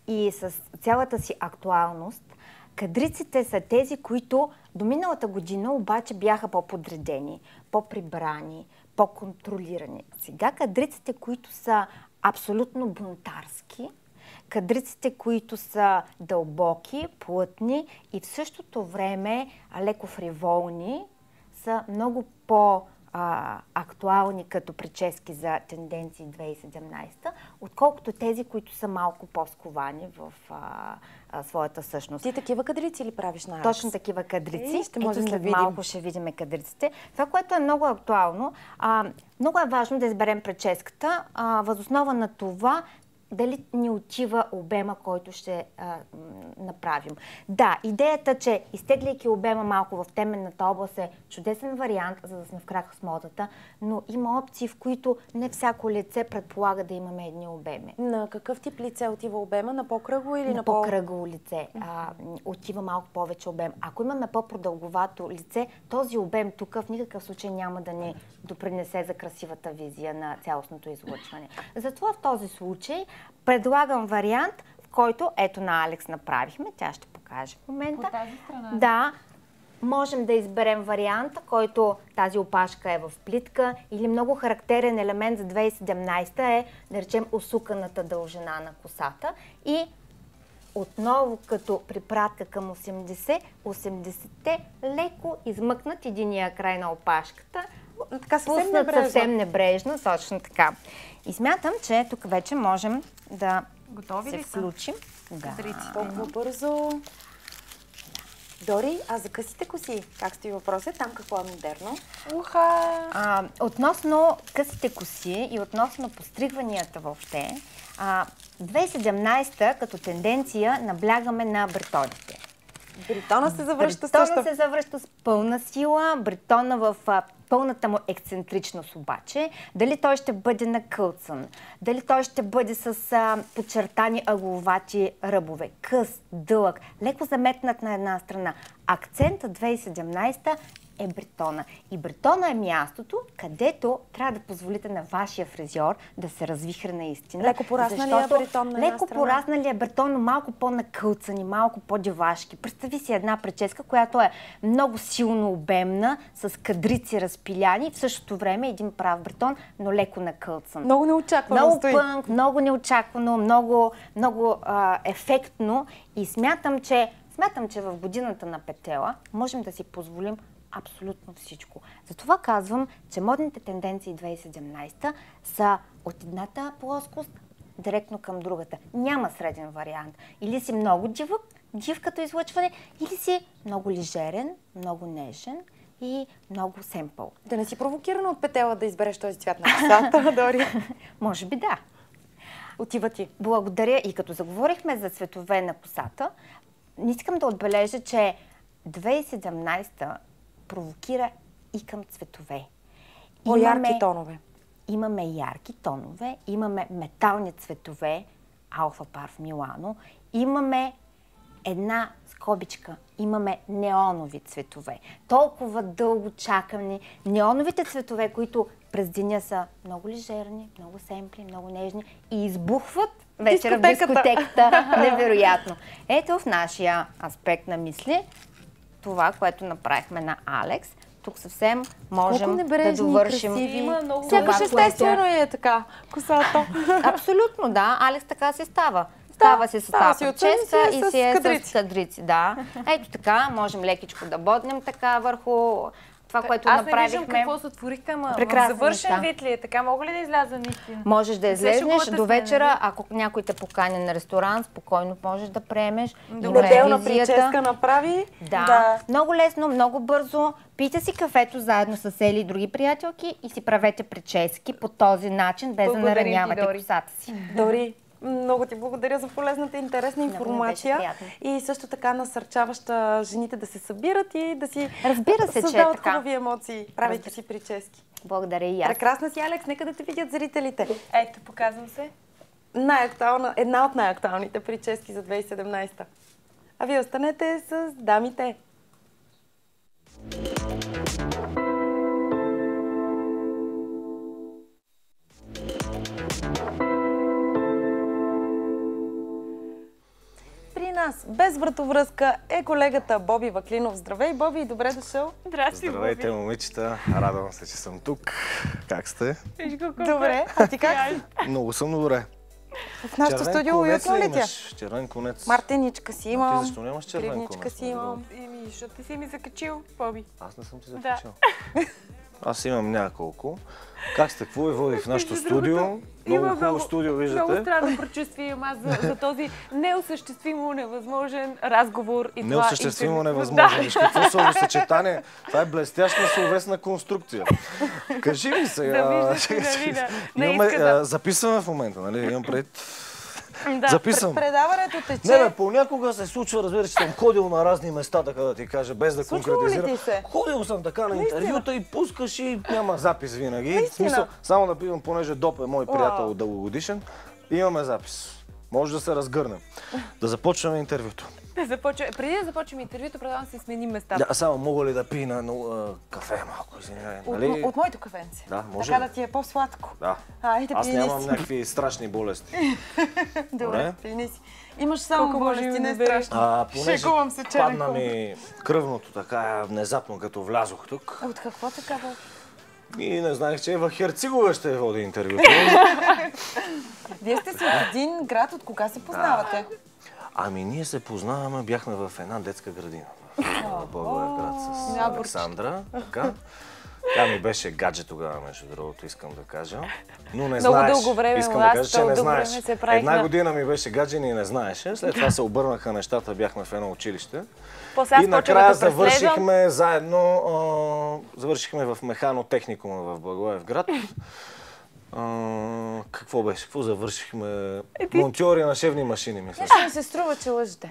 Speaker 7: и с цялата си актуалност, кадриците са тези, които до миналата година обаче бяха по-подредени, по-прибрани, по-контролирани. Сега кадриците, които са абсолютно бунтарски, кадриците, които са дълбоки, плътни и в същото време леко фриволни, са много по-актуални като прически за тенденции 2017, отколкото тези, които са малко по-сковани в своята същност.
Speaker 1: Ти такива кадрици ли правиш на Алекс?
Speaker 7: Точно такива кадрици.
Speaker 1: Ще можем
Speaker 7: Ето
Speaker 1: да
Speaker 7: след
Speaker 1: видим.
Speaker 7: малко ще видим кадриците. Това, което е много актуално, много е важно да изберем прическата. Въз основа на това дали ни отива обема, който ще направим. Да, идеята, че изтегляйки обема малко в теменната област е чудесен вариант, за да сме в крак с модата, но има опции, в които не всяко лице предполага да имаме едни обеми.
Speaker 1: На какъв тип лице отива обема? На по-кръгло или
Speaker 7: на по-кръгло лице отива малко повече обем. Ако имаме по-продълговато лице, този обем тук в никакъв случай няма да ни допринесе за красивата визия на цялостното излъчване. Затова в този случай предлагам вариант, в който ето на Алекс направихме. Тя ще покаже в момента.
Speaker 2: По тази страна.
Speaker 7: Да. Можем да изберем варианта, който тази опашка е в плитка или много характерен елемент за 2017 е, да речем, усуканата дължина на косата и отново като припратка към 80-те леко измъкнат единия край на опашката,
Speaker 1: така
Speaker 7: съвсем небрежно, точно така. И смятам, че тук вече можем да се включим. Да.
Speaker 1: Толкова бързо. Дори, а за късите коси, как стои въпросът? Там какво е модерно?
Speaker 7: Относно късите коси и относно постригванията въобще, 2017 като тенденция наблягаме на бретоните.
Speaker 1: Бретона се завръща също.
Speaker 7: Бретона се завръща с пълна сила, бретона в пълната му ексцентричност обаче. Дали той ще бъде накълцан, дали той ще бъде с подчертани ъгловати ръбове, къс, дълъг, леко заметнат на една страна. Акцента 2017 е бретона. И бретона е мястото, където трябва да позволите на вашия фризьор да се развихре наистина.
Speaker 1: Леко порасналия бретон на
Speaker 7: леко порасналия бретон, но малко по-накълцани, малко по-девашки. Представи си една прическа, която е много силно обемна, с кадрици разпиляни, в същото време един прав бретон, но леко накълцан.
Speaker 1: Много неочаквано
Speaker 7: много
Speaker 1: стои.
Speaker 7: Пънк, много неочаквано, много ефектно и смятам, че в годината на петела можем да си позволим абсолютно всичко. Затова казвам, че модните тенденции 2017 са от едната плоскост директно към другата. Няма среден вариант. Или си много див като излъчване, или си много лежерен, много нежен и много семпъл.
Speaker 1: Да не си провокирана от петела да избереш този цвят на косата, Дори?
Speaker 7: Може би да.
Speaker 1: Отива ти.
Speaker 7: Благодаря. И като заговорихме за цветове на косата, искам да отбележа, че 2017 провокира и към цветове.
Speaker 1: По-ярки тонове.
Speaker 7: Имаме ярки тонове, имаме метални цветове, Алфа Пар в Милано, имаме една скобичка, имаме неонови цветове. Толкова дълго чакани. Неоновите цветове, които през деня са много лежерни, много семпли, много нежни и избухват вечера в дискотеката. Невероятно. Ето в нашия аспект на мисли това, което направихме на Алекс. Тук съвсем можем да довършим.
Speaker 1: Сякаш естествено е така косата.
Speaker 7: Абсолютно, да. Алекс така си става. Става си с тази прическа и си е с кадрици. Да. Ето така, можем лекичко да боднем така върху това, което направихме.
Speaker 2: Аз не виждам какво сътворихте, ама в завършен вид ли е? Така мога ли да изляза наистина?
Speaker 7: Можеш да излезнеш до вечера, ако някой те покани на ресторант, спокойно можеш да приемеш.
Speaker 1: Моделна прическа направи.
Speaker 7: Да. Много лесно, много бързо. Пийте си кафето заедно с Ели и други приятелки и си правете прически по този начин, без да наранявате косата си.
Speaker 1: Дори, много ти благодаря за полезната и интересна информация. И също така насърчаваща жените да се събират и да си създават хубави емоции, правейки си прически.
Speaker 7: Благодаря и аз.
Speaker 1: Прекрасна си, Алекс. Нека да те видят зрителите.
Speaker 2: Ето, показвам се.
Speaker 1: Една от най-актуалните прически за 2017. А вие останете с дамите. нас, без вратовръзка, е колегата Боби Ваклинов. Здравей, Боби, и добре дошъл.
Speaker 2: Здрасти,
Speaker 8: Здравейте,
Speaker 2: Боби.
Speaker 8: момичета. Радвам се, че съм тук. Как сте?
Speaker 1: Добре, а ти как си?
Speaker 8: Много съм добре.
Speaker 1: В нашото студио уютно ли ти?
Speaker 8: Червен конец.
Speaker 1: Мартиничка си имам.
Speaker 8: Ти защо нямаш червен
Speaker 1: Гривничка
Speaker 8: конец?
Speaker 1: си имам.
Speaker 2: Защото ти си ми закачил, Боби.
Speaker 8: Аз не съм ти закачил. Аз имам няколко. Как сте? Какво ви води в нашото студио? Много хубаво студио, виждате.
Speaker 2: Много странно предчувствие имам аз за този неосъществимо невъзможен разговор и това
Speaker 8: Неосъществимо
Speaker 2: интервю.
Speaker 8: невъзможно. Виж какво словосъчетание. Това е блестяща словесна конструкция. Кажи ми сега.
Speaker 2: Да виждаш, да видя.
Speaker 8: Записваме в момента, нали? Имам пред...
Speaker 2: Да.
Speaker 8: Записвам.
Speaker 1: Предаването тече.
Speaker 8: Не, бе, понякога се случва, разбира се, че съм ходил на разни места, така да ти кажа, без да
Speaker 1: Случвало ли
Speaker 8: конкретизирам.
Speaker 1: ти се?
Speaker 8: Ходил съм така на интервюта и пускаш и няма запис винаги. В смисъл,
Speaker 1: Наистина?
Speaker 8: само да пивам, понеже Доп е мой приятел дългогодишен, имаме запис. Може да се разгърнем. Да започваме интервюто.
Speaker 2: Преди да започнем интервюто, предлагам да си сменим местата.
Speaker 8: Да, само мога ли да пина кафе малко, извинявай, нали?
Speaker 1: От моето кафенце.
Speaker 8: Да, може
Speaker 1: Така
Speaker 8: ли?
Speaker 1: да ти е по-сладко.
Speaker 8: Да.
Speaker 1: Айде,
Speaker 8: Аз
Speaker 1: пини
Speaker 8: нямам
Speaker 1: си.
Speaker 8: някакви страшни болести.
Speaker 1: Добре, пини си. Имаш само
Speaker 2: Колко може
Speaker 1: болести,
Speaker 2: да
Speaker 1: не е
Speaker 2: ми береш?
Speaker 1: страшно.
Speaker 8: Понеже
Speaker 1: Шегувам се, черен
Speaker 8: падна
Speaker 1: конец.
Speaker 8: ми кръвното така внезапно, като влязох тук.
Speaker 1: От какво такава?
Speaker 8: И не знаех, че в Херцеговина ще води интервюто.
Speaker 1: Вие сте си от един град, от кога се познавате?
Speaker 8: Ами ние се познаваме, бяхме в една детска градина в Благоевград с Александра. Така. Тя ми беше гадже тогава, между другото, искам да кажа. Но не
Speaker 2: Много
Speaker 8: знаеш.
Speaker 2: дълго време,
Speaker 8: Искам да кажа, че
Speaker 2: дълго
Speaker 8: не
Speaker 2: време
Speaker 8: знаеш.
Speaker 2: се правих
Speaker 8: Една
Speaker 2: на-
Speaker 8: година ми беше гадже и не знаеше. След това се обърнаха нещата, бяхме в едно училище.
Speaker 2: После аз
Speaker 8: И
Speaker 2: почвам
Speaker 8: накрая
Speaker 2: да те преследвам.
Speaker 8: завършихме заедно, завършихме в механотехникума в Благоевград. Какво беше? Какво завършихме? Монтьори на шевни машини, мисля.
Speaker 1: Нещо ми се струва, че лъжете.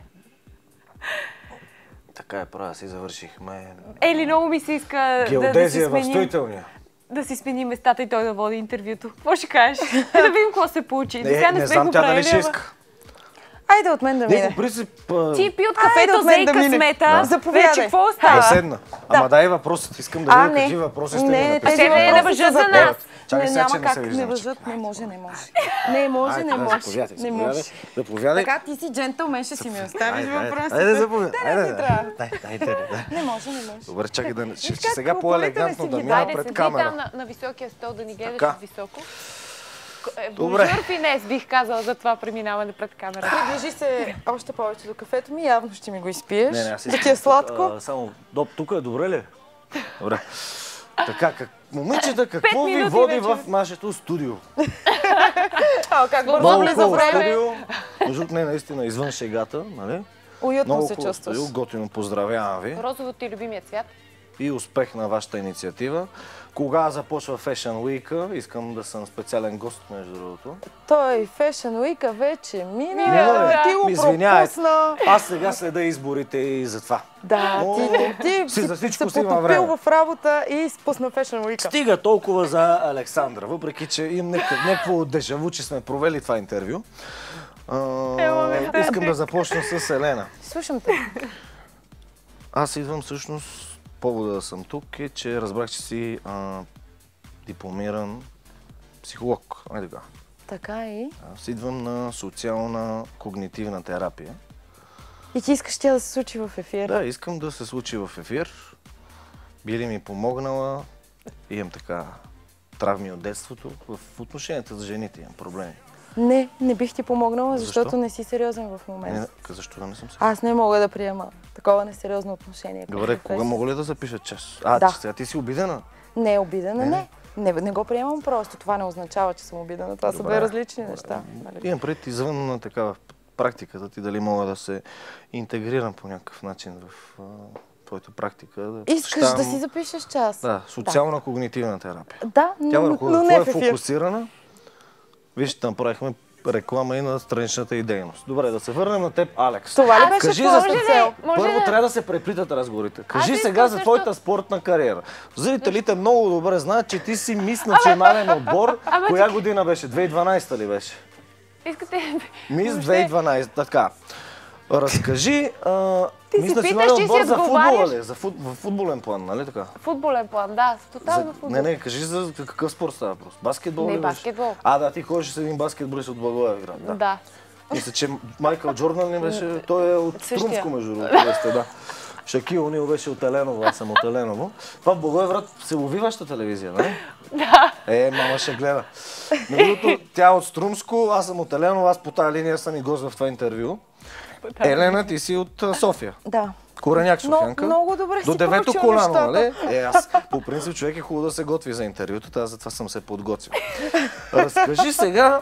Speaker 8: Така е, права си завършихме.
Speaker 2: Ели, много ми се иска да си
Speaker 8: Геодезия в
Speaker 2: сменим.
Speaker 8: строителния.
Speaker 2: Да си смени местата и той да води интервюто. Какво ще кажеш? Да видим какво се получи. До сега
Speaker 8: Не
Speaker 2: сме
Speaker 8: знам
Speaker 2: го
Speaker 8: тя дали
Speaker 2: правили,
Speaker 8: ще
Speaker 2: ама-
Speaker 8: иска.
Speaker 1: Айде от мен да
Speaker 8: Не,
Speaker 1: мине.
Speaker 8: по принцип...
Speaker 2: Ти пи от
Speaker 1: Айде
Speaker 2: кафето,
Speaker 1: от мен
Speaker 2: взе и
Speaker 1: да мине.
Speaker 2: късмета.
Speaker 1: Заповядай.
Speaker 2: Вече какво
Speaker 8: Да
Speaker 2: остава?
Speaker 8: седна. Ама дай въпросът. Искам да видя какви въпроси сте ми
Speaker 1: Не,
Speaker 8: написали.
Speaker 1: тези
Speaker 2: Те не
Speaker 1: въпроси
Speaker 2: въжат
Speaker 1: са
Speaker 2: за
Speaker 1: теб.
Speaker 2: нас.
Speaker 8: Чакай
Speaker 1: Не,
Speaker 8: сега, че
Speaker 1: няма
Speaker 8: не се
Speaker 1: как,
Speaker 8: виждам,
Speaker 1: не
Speaker 8: че-
Speaker 1: въжат, не може. Не може, не може.
Speaker 8: Заповядайте,
Speaker 1: Не може.
Speaker 8: заповядай.
Speaker 1: Така, ти си джентълмен, ще си ми оставиш въпросите.
Speaker 8: Айде, заповядай.
Speaker 1: Да, не ти трябва.
Speaker 8: Дайте.
Speaker 1: Не може.
Speaker 8: Добре, чакай да... Ще
Speaker 1: как
Speaker 8: сега
Speaker 1: калкулятора
Speaker 8: по-елегантно
Speaker 1: си
Speaker 8: да
Speaker 1: ги
Speaker 8: мина
Speaker 2: Айде,
Speaker 8: пред
Speaker 2: седи там
Speaker 8: камера.
Speaker 2: на високия стол да ни гледаш
Speaker 8: Така.
Speaker 2: високо.
Speaker 8: Добре.
Speaker 2: Бонжур финес, бих казала за това преминаване пред камерата.
Speaker 1: Приближи се още повече до кафето ми, явно ще ми го изпиеш.
Speaker 8: Не, аз
Speaker 1: Да ти е сладко.
Speaker 8: Само, тук е добре ли? Добре. Така, момичета, какво ви
Speaker 2: минути
Speaker 8: води
Speaker 2: вече.
Speaker 8: в нашето студио?
Speaker 1: Как бързо
Speaker 8: Много
Speaker 1: влиза
Speaker 8: хубаво
Speaker 1: време.
Speaker 8: студио. Между другото, не, наистина, извън шегата, нали?
Speaker 1: Уютно
Speaker 8: Много
Speaker 1: се
Speaker 8: хубаво
Speaker 1: чувстваш.
Speaker 8: студио, готино, поздравявам ви.
Speaker 2: Розовото и любимия цвят.
Speaker 8: И успех на вашата инициатива. Кога започва Fashion Week? Искам да съм специален гост, между другото.
Speaker 1: Той Fashion Week вече мина.
Speaker 8: Мина ли?
Speaker 1: Ти го
Speaker 8: Извинявайте.
Speaker 1: пропусна.
Speaker 8: Аз сега следа изборите и затова.
Speaker 1: Да,
Speaker 8: Но
Speaker 1: ти
Speaker 8: си за всичко
Speaker 1: се
Speaker 8: си има
Speaker 1: потопил
Speaker 8: време.
Speaker 1: в работа и спусна Fashion Week.
Speaker 8: Стига толкова за Александра, въпреки че имам някакво дежаву, че сме провели това интервю. Искам да започна с Елена.
Speaker 1: Слушам те.
Speaker 8: Аз идвам всъщност, повода да съм тук е, че разбрах, че си дипломиран психолог. Айде така.
Speaker 1: Така и.
Speaker 8: Аз идвам на социална когнитивна терапия.
Speaker 1: И ти искаш тя да се случи в ефир.
Speaker 8: Да, искам да се случи в ефир. Би ли ми помогнала? Имам така травми от детството. В отношенията с жените имам проблеми.
Speaker 1: Не бих ти помогнала,
Speaker 8: Защо?
Speaker 1: защото не си сериозен в момента.
Speaker 8: Защо да не съм си?
Speaker 1: Аз не мога да приема такова несериозно отношение. към
Speaker 8: Добре,
Speaker 1: професия.
Speaker 8: кога мога ли да запиша час?
Speaker 1: Да.
Speaker 8: Че сега ти си обидена?
Speaker 1: Не е обидена, не го приемам просто. Това не означава, че съм обидена. Това са две различни неща. Нали?
Speaker 8: Имам пред извън на такава практиката ти, дали мога да се интегрирам по някакъв начин в твоята практика. Да
Speaker 1: Искаш да си запишеш час.
Speaker 8: Да, социална когнитивна терапия.
Speaker 1: Да,
Speaker 8: Тя
Speaker 1: но
Speaker 8: върху
Speaker 1: не
Speaker 8: какво
Speaker 1: в
Speaker 8: е
Speaker 1: ефир.
Speaker 8: фокусирана. Вижте, направихме реклама и на страничната и дейност. Добре, да се върнем на теб, Алекс.
Speaker 1: Това ли беше
Speaker 8: Кажи
Speaker 1: твоята
Speaker 8: за
Speaker 1: цел?
Speaker 8: Първо трябва да се преплитат разговорите. Кажи
Speaker 2: искам
Speaker 8: сега за
Speaker 2: също-
Speaker 8: твоята спортна кариера. Зрителите много добре знаят, че ти си мис национален отбор. Коя година беше? 2012 ли беше?
Speaker 2: Искате...
Speaker 8: Мис
Speaker 2: Въобще-
Speaker 8: 2012, така. Разкажи,
Speaker 2: Ти
Speaker 8: мис
Speaker 2: се питаш,
Speaker 8: национален
Speaker 2: ти си
Speaker 8: отбор за
Speaker 2: отговаряш.
Speaker 8: футбола ли? В футболен план, нали така?
Speaker 2: Футболен план, да. Тотално футбол.
Speaker 8: Не, кажи за какъв спорт става въпрос. Баскетбол
Speaker 2: Не,
Speaker 8: ли беше?
Speaker 2: баскетбол.
Speaker 8: Да, ти ходиш с един баскетболист от Благоевград. Да.
Speaker 2: Да.
Speaker 8: Мисля, че Майкъл Джордан не беше, той е от Струмско, между другото. Да. Шакил Онил беше от Еленово, аз съм от Еленово. Това в Благоевград се лови вашата телевизия, не?
Speaker 2: Да.
Speaker 8: Мама ще гледа. Между другото, тя е от Струмско, аз съм от Еленово, аз по тази линия съм и гост в това интервю. Елена, ти си от София.
Speaker 1: Да.
Speaker 8: Кореняк софиянка.
Speaker 1: Много добре
Speaker 8: до
Speaker 1: си
Speaker 8: девето
Speaker 1: получил
Speaker 8: колано,
Speaker 1: нещата.
Speaker 8: нали? Аз по принцип човек е хубаво да се готви за интервюто, аз затова съм се подготвил. Разкажи сега,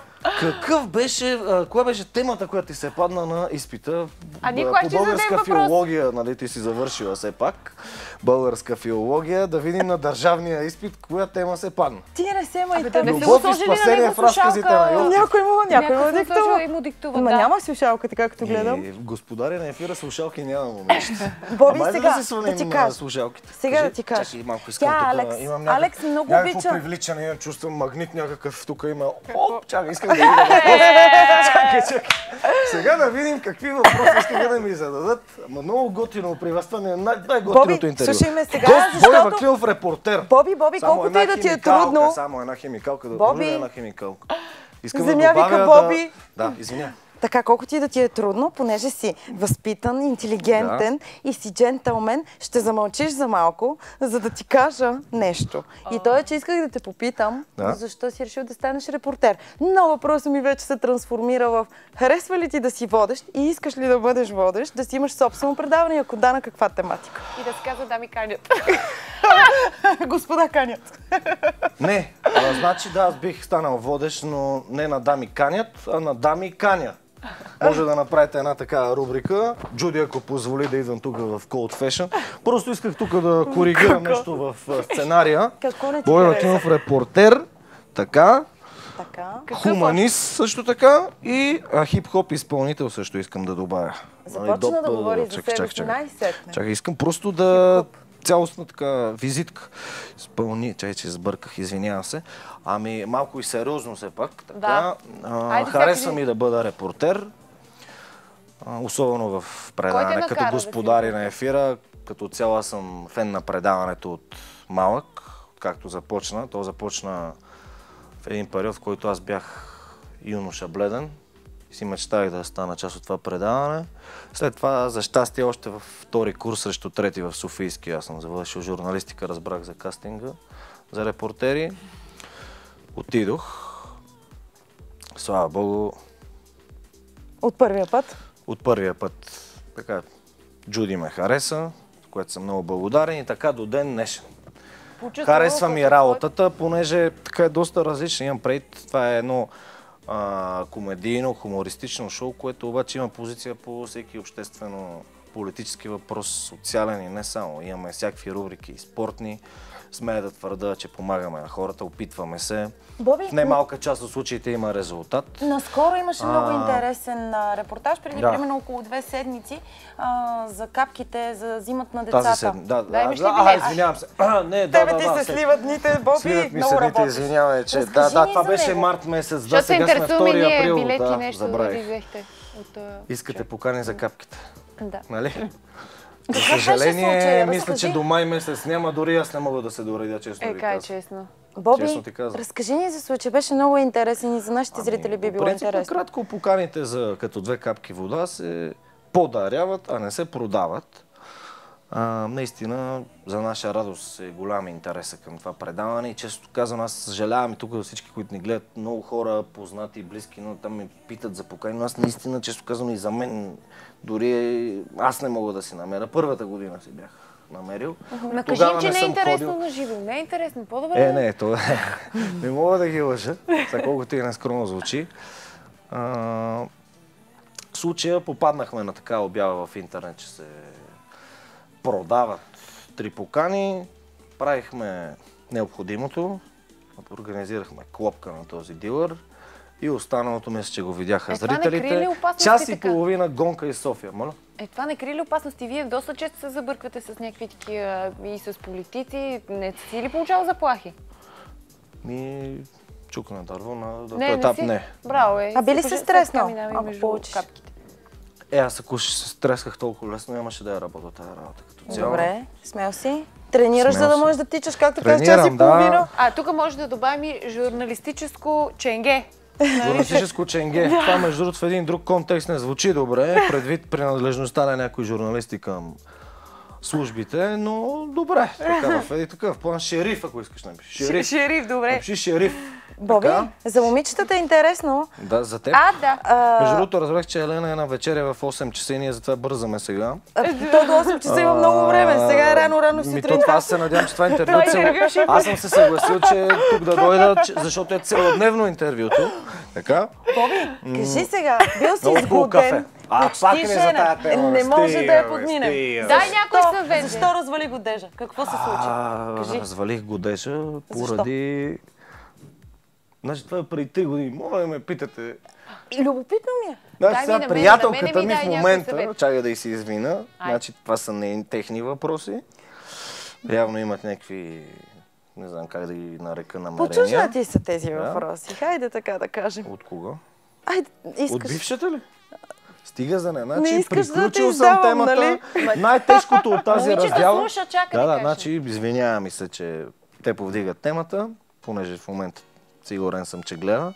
Speaker 8: коя беше темата, която ти се падна на изпита по българска филология, нали? Ти си завършила все пак. Българска филология, да видим на държавния изпит, коя тема се падна.
Speaker 1: Ти не се ма и
Speaker 8: любов и спасение в разказите на Йовчев.
Speaker 1: Някой му диктува. Ма няма слушалка, така като гледам.
Speaker 8: Господаря на ефира слушалки няма, момичета.
Speaker 1: Боби, сега
Speaker 8: да ти кажа.
Speaker 1: Сега да ти кажа.
Speaker 8: Чакай, малко искам тук. Имам
Speaker 1: Алекс много
Speaker 8: някакво
Speaker 1: обича.
Speaker 8: привличане, имам чувствам магнит някакъв. Тук има... Чакай, искам да видя. Чакай. Сега да видим какви въпроси искам да ми зададат. Ама много готино приветстване, най-готиното интервю.
Speaker 1: Слушай ме сега,
Speaker 8: защото... Боби Вакилов, репортер.
Speaker 1: Боби, колкото и да ти е трудно.
Speaker 8: Само една химикалка, да
Speaker 1: Боби,
Speaker 8: една химикалка. Искам
Speaker 1: земя вика Боби.
Speaker 8: Да, извиня.
Speaker 1: Така, колкото и да ти е трудно, понеже си възпитан, интелигентен и си джентълмен, ще замълчиш за малко, за да ти кажа нещо. И то е, че исках да те попитам, защо си решил да станеш репортер. Но въпросът ми вече се трансформира в харесва ли ти да си водещ и искаш ли да бъдеш водещ, да си имаш собствено предаване, ако да, на каква тематика?
Speaker 2: И да се казва дами канят.
Speaker 1: Господа канят.
Speaker 8: Не, значи да, аз бих станал водещ, но не на дами канят, а на дами каня. Може да направите една такава рубрика. Джуди, ако позволи да идвам тук в Cold Fashion. Просто исках тук да коригирам нещо в сценария.
Speaker 1: Какво не ти
Speaker 8: Боби Вакилов, репортер, така. Хуманист също така и хип-хоп изпълнител също искам да добавя.
Speaker 1: Започна да говори за себе си най-сетне.
Speaker 8: Чакай, искам просто да... Цялостна така визитка. Чай, че сбърках, извинявам се. Ами малко и сериозно все пак. Така. Харесва ми да бъда репортер. Особено в предаване, като господари на ефира. Като цяло аз съм фен на предаването от малък, както започна. То започна в един период, в който аз бях юноша бледен. Си мечтах да стана част от това предаване. След това, за щастие, още във втори курс срещу трети в Софийски. Аз съм завършил журналистика, разбрах за кастинга, за репортери. Отидох. Слава Богу.
Speaker 1: От първия път?
Speaker 8: От първия път. Така, Джуди ме хареса, което съм много благодарен и така до ден днешен. Харесва ми работата, понеже така е доста различна. Имам предвид, това е едно комедийно, хумористично шоу, което обаче има позиция по всеки обществено-политически въпрос, социален и не само. Имаме всякакви рубрики, спортни. Смея да твърда, че помагаме на хората, опитваме се.
Speaker 1: Боби,
Speaker 8: в немалка част от случаите има резултат.
Speaker 1: Наскоро имаше много интересен репортаж, преди примерно около 2 седмици, за капките, за зимът на децата.
Speaker 8: Извинявам се.
Speaker 1: Тебе ти се сливат дните, Боби,
Speaker 8: сливат ми се дните, извинявай, че това беше март месец, да, сега сме 2 април.
Speaker 2: Билети нещо да ви взехте.
Speaker 8: Искате покани за капките?
Speaker 2: Да.
Speaker 8: Нали? За съжаление, мисля, че до май месец няма, дори аз не мога да се доредя, честно ви казвам.
Speaker 2: Честно.
Speaker 1: Боби, разкажи ни за случай, беше много интересен и за нашите зрители би било интересно.
Speaker 8: Кратко поканите за като 2 капки вода се подаряват, а не се продават. Наистина, за наша радост е голям интерес към това предаване и често казвам, аз съжалявам и тук за всички, които ни гледат, много хора, познати и близки, но там ме питат за покани, но аз наистина, често казвам и за мен, дори аз не мога да си намеря. Първата година си бях намерил.
Speaker 2: Кажи им, че не е интересно на живо. Не е интересно. По-добре.
Speaker 8: Не, това не мога да ги лъжа, за колкото и нескромно звучи. В случая попаднахме на такава обява в интернет, че се продават 3 покани, правихме необходимото, организирахме клопка на този дилър и останалото мисля, че го видяха зрителите. Час и половина гонка из София, моля.
Speaker 2: Това не крие ли опасности? Вие доста често се забърквате с някакви такива и с политици. Не си ли получава заплахи?
Speaker 8: Чук на дърво на
Speaker 2: този етап не. Браво е.
Speaker 1: А би ли се стреснал, ако получиш?
Speaker 8: Аз ако ще се стресках толкова лесно, нямаше да я работя тази работа като цяло.
Speaker 1: Добре, смел си. Тренираш, за да можеш да тичаш, както казах, час и половина.
Speaker 2: Тук може да добавим и журналистическо ченге.
Speaker 8: Журналистическо ченге. Това между другото в един друг контекст не звучи добре, предвид принадлежността на някои журналисти към службите, но добре. Така, в един такъв план. Шериф, ако искаш да напишеш.
Speaker 2: Шериф, добре.
Speaker 8: Напиши шериф.
Speaker 1: Боби, за момичетата е интересно.
Speaker 8: Да, за теб.
Speaker 2: Да.
Speaker 8: Между другото, разбрах, че Елена е на вечеря в 8 часа и ние затова бързаме сега.
Speaker 1: То до 8 часа има много време. Сега е рано сутринта.
Speaker 8: Аз се надявам, че това интервю... Аз съм се съгласил, че тук да дойда, защото е целодневно интервюто. Така?
Speaker 1: Боби, кажи сега, бил си
Speaker 8: Много кафе.
Speaker 1: изгоден.
Speaker 8: Пак не за тая тема.
Speaker 1: Не може да я подминем.
Speaker 2: Дай някой съвет.
Speaker 1: Защо развали годежа? Какво се случи?
Speaker 8: Развалих годежа поради... Значи това е преди 3 години. Моля да ме питате.
Speaker 1: И любопитно ми е.
Speaker 8: Значи сега приятелката ми в момента, чакай да й се извина, значи това са техни въпроси. Явно имат някакви, не знам как да ги нарека, намерения.
Speaker 1: Почуснати са тези въпроси. Хайде така да кажем.
Speaker 8: От кого?
Speaker 1: Айде, искаш.
Speaker 8: От бившата ли? Стига за нея.
Speaker 1: Не искаш
Speaker 8: приключил
Speaker 1: да
Speaker 8: съм
Speaker 1: издавам,
Speaker 8: темата.
Speaker 1: нали?
Speaker 8: Най-тежкото от тази раздяла.
Speaker 2: Слуша, чакай
Speaker 8: Да, значи извинявам ми се, че те повдигат темата, понеже в момента сигурен съм, че гледа.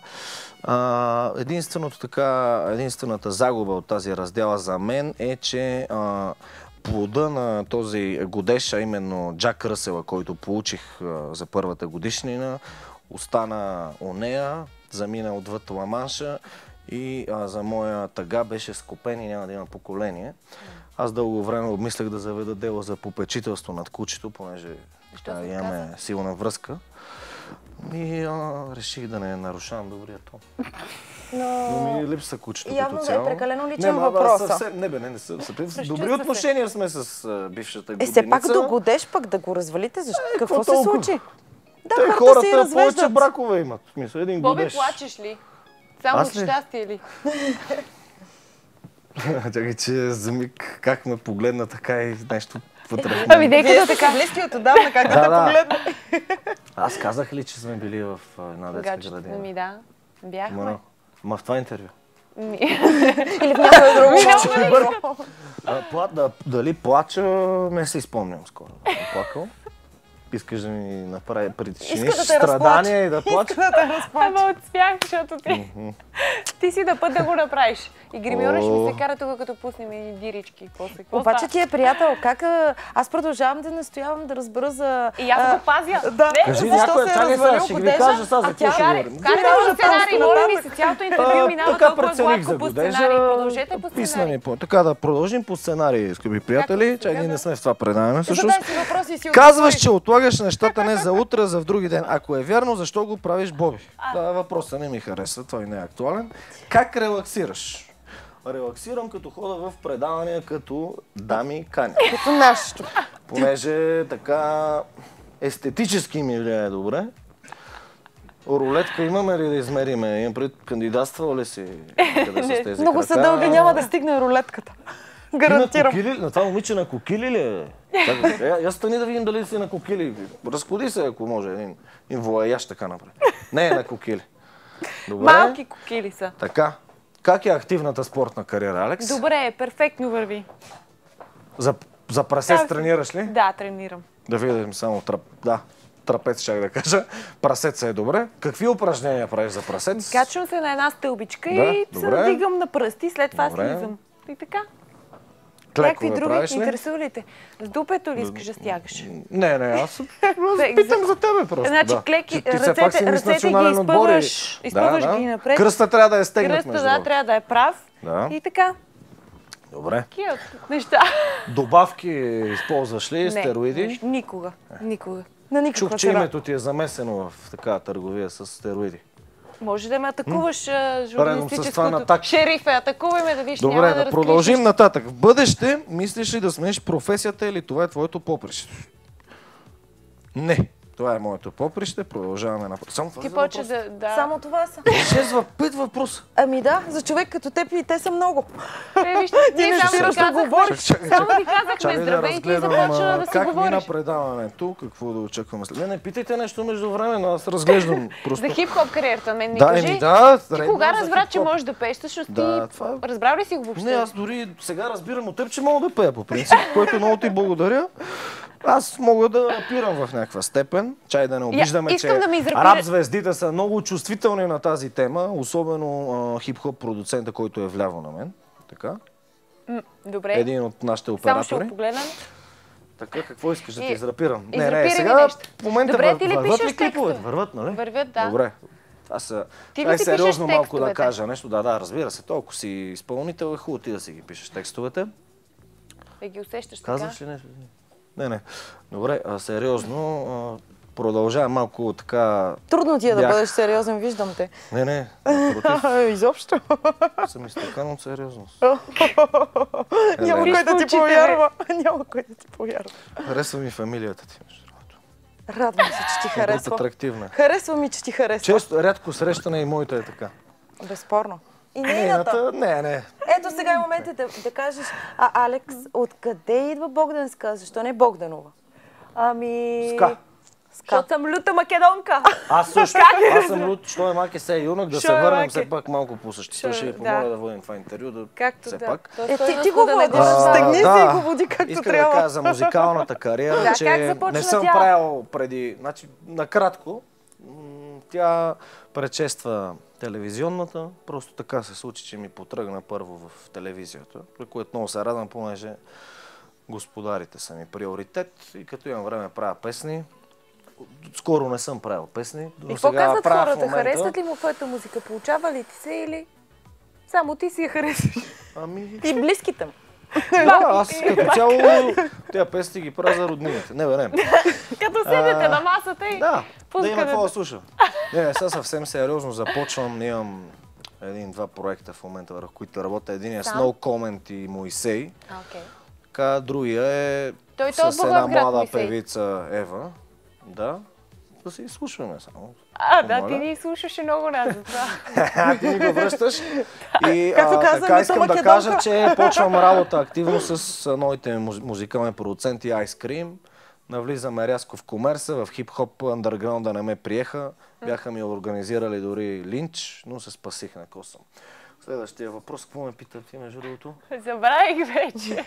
Speaker 8: Единствената загуба от тази раздяла за мен е, че плода на този годеж, а именно Джак Ръсела, който получих за първата годишнина, остана у нея, замина отвъд Ла-Манша и за моя тъга беше скопен и няма да има поколение. Аз дълго време обмислях да заведа дело за попечителство над кучето, понеже имаме силна връзка. И реших да не нарушавам добрия тон. Но ми липса кучето като цяло.
Speaker 1: Явно е прекалено личен въпроса.
Speaker 8: Не съм. Добри отношения сме с бившата годиница.
Speaker 1: Все пак до годеж пък да го развалите, защо? Какво се случи?
Speaker 8: Да, хората повече бракове имат. Мисля, един годеж.
Speaker 2: Боби, плачеш ли? Само от щастие ли?
Speaker 8: Чакай, че за миг как ме погледна така и нещо вътре.
Speaker 1: Вие сте така близки от отдавна, как да те погледна?
Speaker 8: Аз казах ли, че сме били в една детска градина?
Speaker 2: Ми да, бяхме.
Speaker 8: Ма в това интервю.
Speaker 1: Или в някое друго.
Speaker 8: Дали плача, не се изпомням скоро. Плакал. Искаш да ми направи причиниш страдания и да плача?
Speaker 2: Ама от смях, защото ти си да път да го направиш. И гримьора ще ми се кара тук, като пуснем и дирички.
Speaker 1: Обаче ти е приятел, как аз продължавам да настоявам да разбера за...
Speaker 2: И аз го пазя.
Speaker 1: Да,
Speaker 8: кажи някой, чакай сега, ще ви кажа сега за какво ще говорим.
Speaker 2: Карай сценарий, моля ми се, цялото интервю минава толкова гладко по сценарий. Продължете по сценарий.
Speaker 8: Така да продължим по сценарий, скъпи приятели. Чакай, ние не сме в това предаване.
Speaker 1: Казваш,
Speaker 8: че отлагаш нещата не за утре, за в други ден. Ако е вярно, защо го правиш, Боби? Това въпросът не ми хареса, той не е актуален. Как релаксираш? Релаксирам като хода в предавания като дами кани.
Speaker 1: Като нашето.
Speaker 8: Понеже така естетически ми влияе добре. Рулетка имаме ли да измериме? Имам пред кандидатствал ли си къде с тези крака?
Speaker 1: Много са дълги, няма да стигне рулетката. Гарантирам.
Speaker 8: На това момиче на кокили ли е? Я стани да видим дали си на кокили. Разходи се, ако може, един воаяж така направи. Не е на кокили. Добре.
Speaker 2: Малки кокили са.
Speaker 8: Така. Как е активната спортна кариера, Алекс?
Speaker 2: Добре, перфектно върви.
Speaker 8: За прасец тренираш ли?
Speaker 2: Да, тренирам.
Speaker 8: Да видим само трапец, ще да кажа. Прасец е добре. Какви упражнения правиш за прасец?
Speaker 2: Качвам се на една стълбичка и се надигам на пръсти, след това слизам. И така. Някакви други интересували те? С дупето ли искаш да стягаш?
Speaker 8: Не, аз питам за тебе просто.
Speaker 2: Значи клеки, ръцете ги изпъваш ги напред.
Speaker 8: Кръста трябва да е стегнат.
Speaker 2: Кръста трябва да е прав. И така.
Speaker 8: Добре.
Speaker 2: Неща.
Speaker 8: Добавки използваш ли? Стероиди?
Speaker 2: Никога.
Speaker 8: Чух, че името ти е замесено в такава търговия с стероиди.
Speaker 2: Може да ме атакуваш журналистическото. Шерифе, атакувай ме да виж, няма да разкриш.
Speaker 8: Добре, да продължим нататък. В бъдеще мислиш ли да смениш професията или това е твоето поприще? Не. Това е моето поприще, продължаваме напред. Само това
Speaker 2: ти почва да...
Speaker 1: Само това са.
Speaker 8: 5 въпроса.
Speaker 1: Ами да, за човек като теб и те са много.
Speaker 2: Вижте, ние само ви казахме здравейте и започва да си
Speaker 8: как
Speaker 2: говориш.
Speaker 8: мина предаването, какво да очакваме след. Не питайте нещо междувременно, аз разглеждам просто.
Speaker 2: За хип-хоп кариерата, мен ми
Speaker 8: кажи. Ти
Speaker 2: кога разбра, че можеш да пееш, защото ти разбрал ли си го въобще?
Speaker 8: Не, аз дори сега разбирам от теб, че мога да пея по принцип, което много ти благодаря. Аз мога да рапирам в някаква степен, чай да не обиждаме, че рап звездите са много чувствителни на тази тема, особено хип-хоп продуцента, който е вляво на мен. Така.
Speaker 2: Добре.
Speaker 8: Един от нашите оператори.
Speaker 2: Само ще погледнем.
Speaker 8: Така, какво искаш да ти израпирам?
Speaker 2: Не,
Speaker 8: сега в момента
Speaker 2: върват
Speaker 8: ли клиповете? Върват, нали?
Speaker 2: Вървят, да.
Speaker 8: Добре. Аз сериозно малко да кажа нещо. Да, разбира се. Толкова си изпълнител, е хубаво ти да си ги пишеш текстовете.
Speaker 2: Да ги усещаш така.
Speaker 8: Казваш ли нещо? Не. Добре, сериозно. Продължавам малко така...
Speaker 1: Трудно ти е да бъдеш сериозен, виждам те.
Speaker 8: Не, против.
Speaker 1: Изобщо.
Speaker 8: Съм изтъкан от сериозност.
Speaker 1: Няма кой да ти повярва. Няма кой да ти повярва.
Speaker 8: Харесва ми фамилията ти, между другото.
Speaker 1: Радвам се, че ти харесва.
Speaker 8: Атрактивна.
Speaker 1: Харесва ми, че ти харесва.
Speaker 8: Често, рядко срещане и моята е така.
Speaker 1: Безспорно. И нейната.
Speaker 8: Не.
Speaker 1: Ето сега е моментът да кажеш, Алекс, откъде идва Богданска? Защо не Богданова?
Speaker 8: Ска.
Speaker 2: Защото съм люта македонка.
Speaker 8: Аз също. Аз съм лут, що е маке се юнак, да се върнем все пак малко по същество. Ще ви помоля да водим това интервю.
Speaker 2: Както да.
Speaker 1: Ти го водиш, стегни си и го води както
Speaker 8: трябва. Иска
Speaker 1: да
Speaker 8: кажа за музикалната кариера, че не съм правил преди, значи накратко, тя предшества телевизионната. Просто така се случи, че ми потръгна първо в телевизията, при което много се радвам, понеже господарите са ми приоритет и като имам време правя песни. Скоро не съм правил песни.
Speaker 2: И какво казват хората? Харесват ли му твоята музика? Получава ли ти се или само ти си я харесваш?
Speaker 1: И близките му.
Speaker 8: Да, аз като цяло тези песни ги правя за роднините. Не, бе.
Speaker 2: Като седите на масата и
Speaker 8: да има какво да слушам. Не, сега съвсем сериозно започвам. Имам един-два проекта в момента, върху които работя. Единият е Snow Comment и Моисей. Така, другия е с една млада певица Ева. Да си изслушваме само.
Speaker 2: Да, ти ни слушаше много нас за
Speaker 8: това. Ти ни го връщаш. И така искам да кажа, че почвам работа активно с новите музикални продуценти Ice Cream. Навлизаме рязко в комерса, в хип-хоп андерграунда не ме приеха. Бяха ми организирали дори линч, но се спасих на косъм. Следващия въпрос, какво ме питат ти, между другото?
Speaker 2: Забравих вече.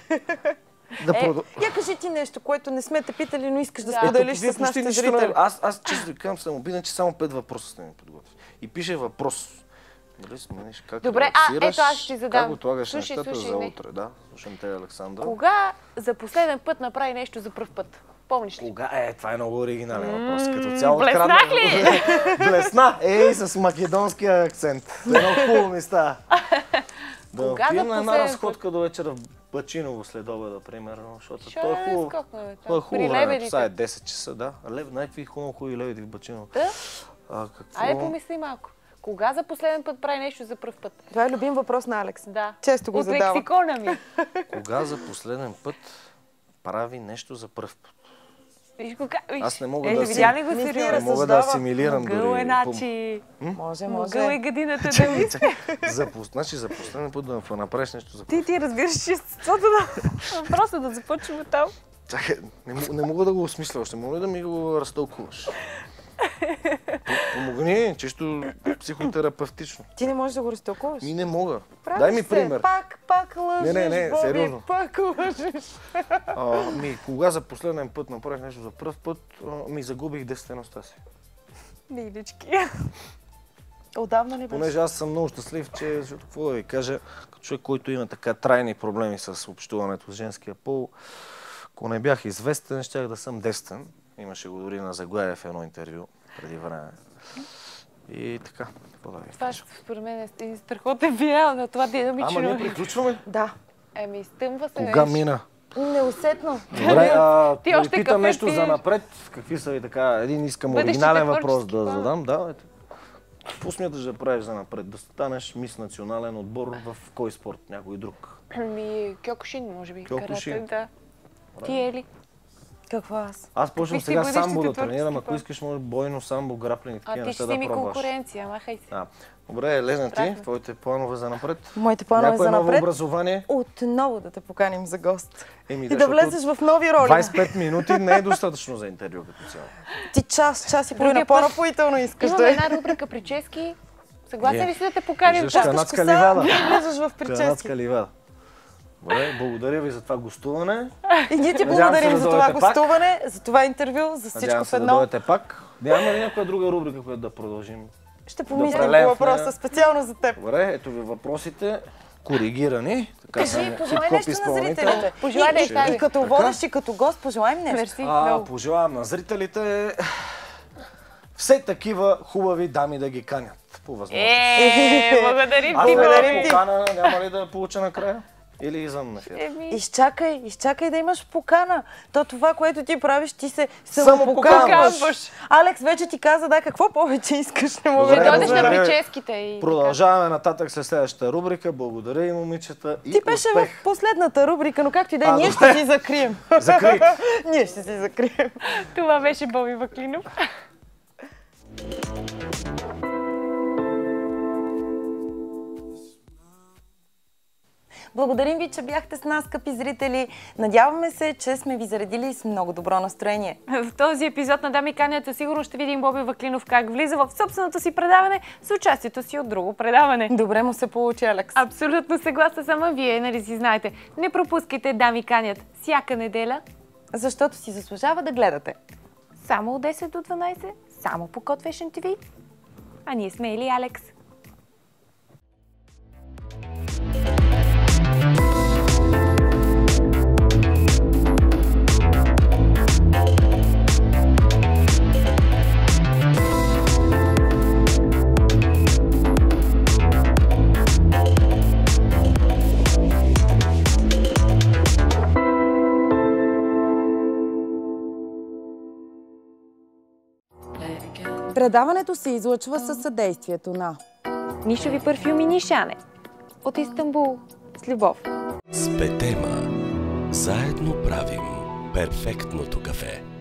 Speaker 1: Я кажи ти нещо, което не сме те питали, но искаш да споделиш с нашите зрители.
Speaker 8: Аз често казвам, съм обиден, че само 5 въпроса сте ми подготвили. И пише въпрос. Дали смениш как
Speaker 2: добре, ето аз ще ти задам.
Speaker 8: Как отлагаш нещата за утре? Да, слушам те, Александър.
Speaker 2: Кога за последен път направи нещо за пръв път? Помниш ли?
Speaker 8: Кога? Това е много оригинален въпрос. Като цяло
Speaker 2: блеснах ли?
Speaker 8: Блесна! С македонския акцент. Едно хубаво ми става. Да отидем на една разходка до вечера в Бачиново след обеда, примерно, защото то е хубаво. То е хубаво време, това е 10 часа, да. Някакви хубави лебеди в Бачиново.
Speaker 2: Да? Айде помисли малко. Кога за последен път прави нещо за пръв път?
Speaker 1: Това е любим въпрос на Алекс.
Speaker 2: Да.
Speaker 1: Често го задава.
Speaker 2: От лексикона ми.
Speaker 8: Кога за последен път прави нещо за пръв път? Аз не мога да асимилирам дори.
Speaker 2: Може. Могъл е гадината да ми
Speaker 8: Значи за последен път да направиш нещо за
Speaker 2: Ти разбираш чистотата на въпроса, да започваме там.
Speaker 8: Чакай, не мога да го осмисля още. Мога ли да ми го разтълкуваш? Помогни, чисто психотерапевтично.
Speaker 1: Ти не можеш да го разтълкуваш?
Speaker 8: Не мога. Дай ми пример.
Speaker 1: Пак лъжеш,
Speaker 8: не, сериозно.
Speaker 1: Пак лъжеш.
Speaker 8: Кога за последен път направих нещо за пръв път, загубих девствеността си.
Speaker 2: Милички.
Speaker 1: Отдавна ли беше?
Speaker 8: Понеже аз съм много щастлив, че, какво да ви кажа, като човек, който има така трайни проблеми с общуването с женския пол, ако не бях известен, щях да съм девствен. Имаше го дори на заглавие в едно интервю преди време. И така, какво да ви кажа.
Speaker 2: Това според мен е страхотен финал на това динамично.
Speaker 8: Ама ние приключваме?
Speaker 1: Да.
Speaker 2: Изтъмва се
Speaker 8: Кога мина?
Speaker 1: Неусетно.
Speaker 8: Добре, да ви питам нещо за напред. Какви са ви така? Един искам оригинален въпрос да задам. Да, какво смяташ да правиш за напред? Да станеш мис национален отбор в кой спорт? Някой друг?
Speaker 2: Кьокушин, може би.
Speaker 8: Кьокушин?
Speaker 2: Да. Ти Ели?
Speaker 1: Какво аз?
Speaker 8: Аз почвам сега самбо да тренирам, ако искаш може бойно, самбо, граплинг и такива неща да пробваш.
Speaker 2: А ти си ми конкуренция, махай се.
Speaker 8: Добре, Лена, ти, твоите планове за напред?
Speaker 1: Моите планове за напред?
Speaker 8: Някое ново образование?
Speaker 1: Отново да те поканим за гост. И да влезеш в нови роли.
Speaker 8: 25 минути не е достатъчно за интервю като цяло.
Speaker 1: Ти час и половина по-напоително искаш да
Speaker 2: е. Имаме една рубрика прически. Съгласен ли си да те поканим?
Speaker 8: Канадска ливада.
Speaker 1: Влезеш в прически.
Speaker 8: Канадска ливада. Добре, благодаря ви за това гостуване.
Speaker 1: И ние ти благодарим за това гостуване, за това интервю, за всичко в едно.
Speaker 8: Да дойдете пак. Няма ли някоя друга рубрика, която да продължим?
Speaker 1: Ще помислим по въпроса, специално за теб.
Speaker 8: Добре, ето ви въпросите. Коригирани.
Speaker 1: Кажи, пожелай нещо на зрителите. И като водещ, и като гост, пожелай ми нещо.
Speaker 8: Пожелавам на зрителите все такива хубави дами да ги канят. По възможност.
Speaker 2: Благодарим ти.
Speaker 8: Покана няма ли да получа накрая? Или извън ефир?
Speaker 1: Изчакай да имаш покана. То това, което ти правиш, ти се самопоканваш. Алекс вече ти каза, какво повече искаш, не мога
Speaker 2: да дойдеш на прическите.
Speaker 8: Продължаваме нататък след следващата рубрика. Благодаря и момичета и успех.
Speaker 1: Ти беше в последната рубрика, но както и да е, ние ще си закрием.
Speaker 8: Закрийте.
Speaker 1: Ние ще си закрием.
Speaker 2: Това беше Боби Ваклинов.
Speaker 1: Благодарим ви, че бяхте с нас, скъпи зрители. Надяваме се, че сме ви заредили с много добро настроение.
Speaker 2: В този епизод на Дами канят сигурно ще видим Боби Ваклинов как влиза в собственото си предаване с участието си от друго предаване.
Speaker 1: Добре му се получи, Алекс.
Speaker 2: Абсолютно съгласна съм, вие, нали си знаете. Не пропускайте Дами канят всяка неделя.
Speaker 1: Защото си заслужава да гледате.
Speaker 2: Само от 10 до 12, само по Код Fashion TV. А ние сме Ели и Алекс.
Speaker 1: Предаването се излъчва със съдействието на
Speaker 2: Нишови парфюми Нишане от Истанбул с любов.
Speaker 3: С Петема заедно правим перфектното кафе.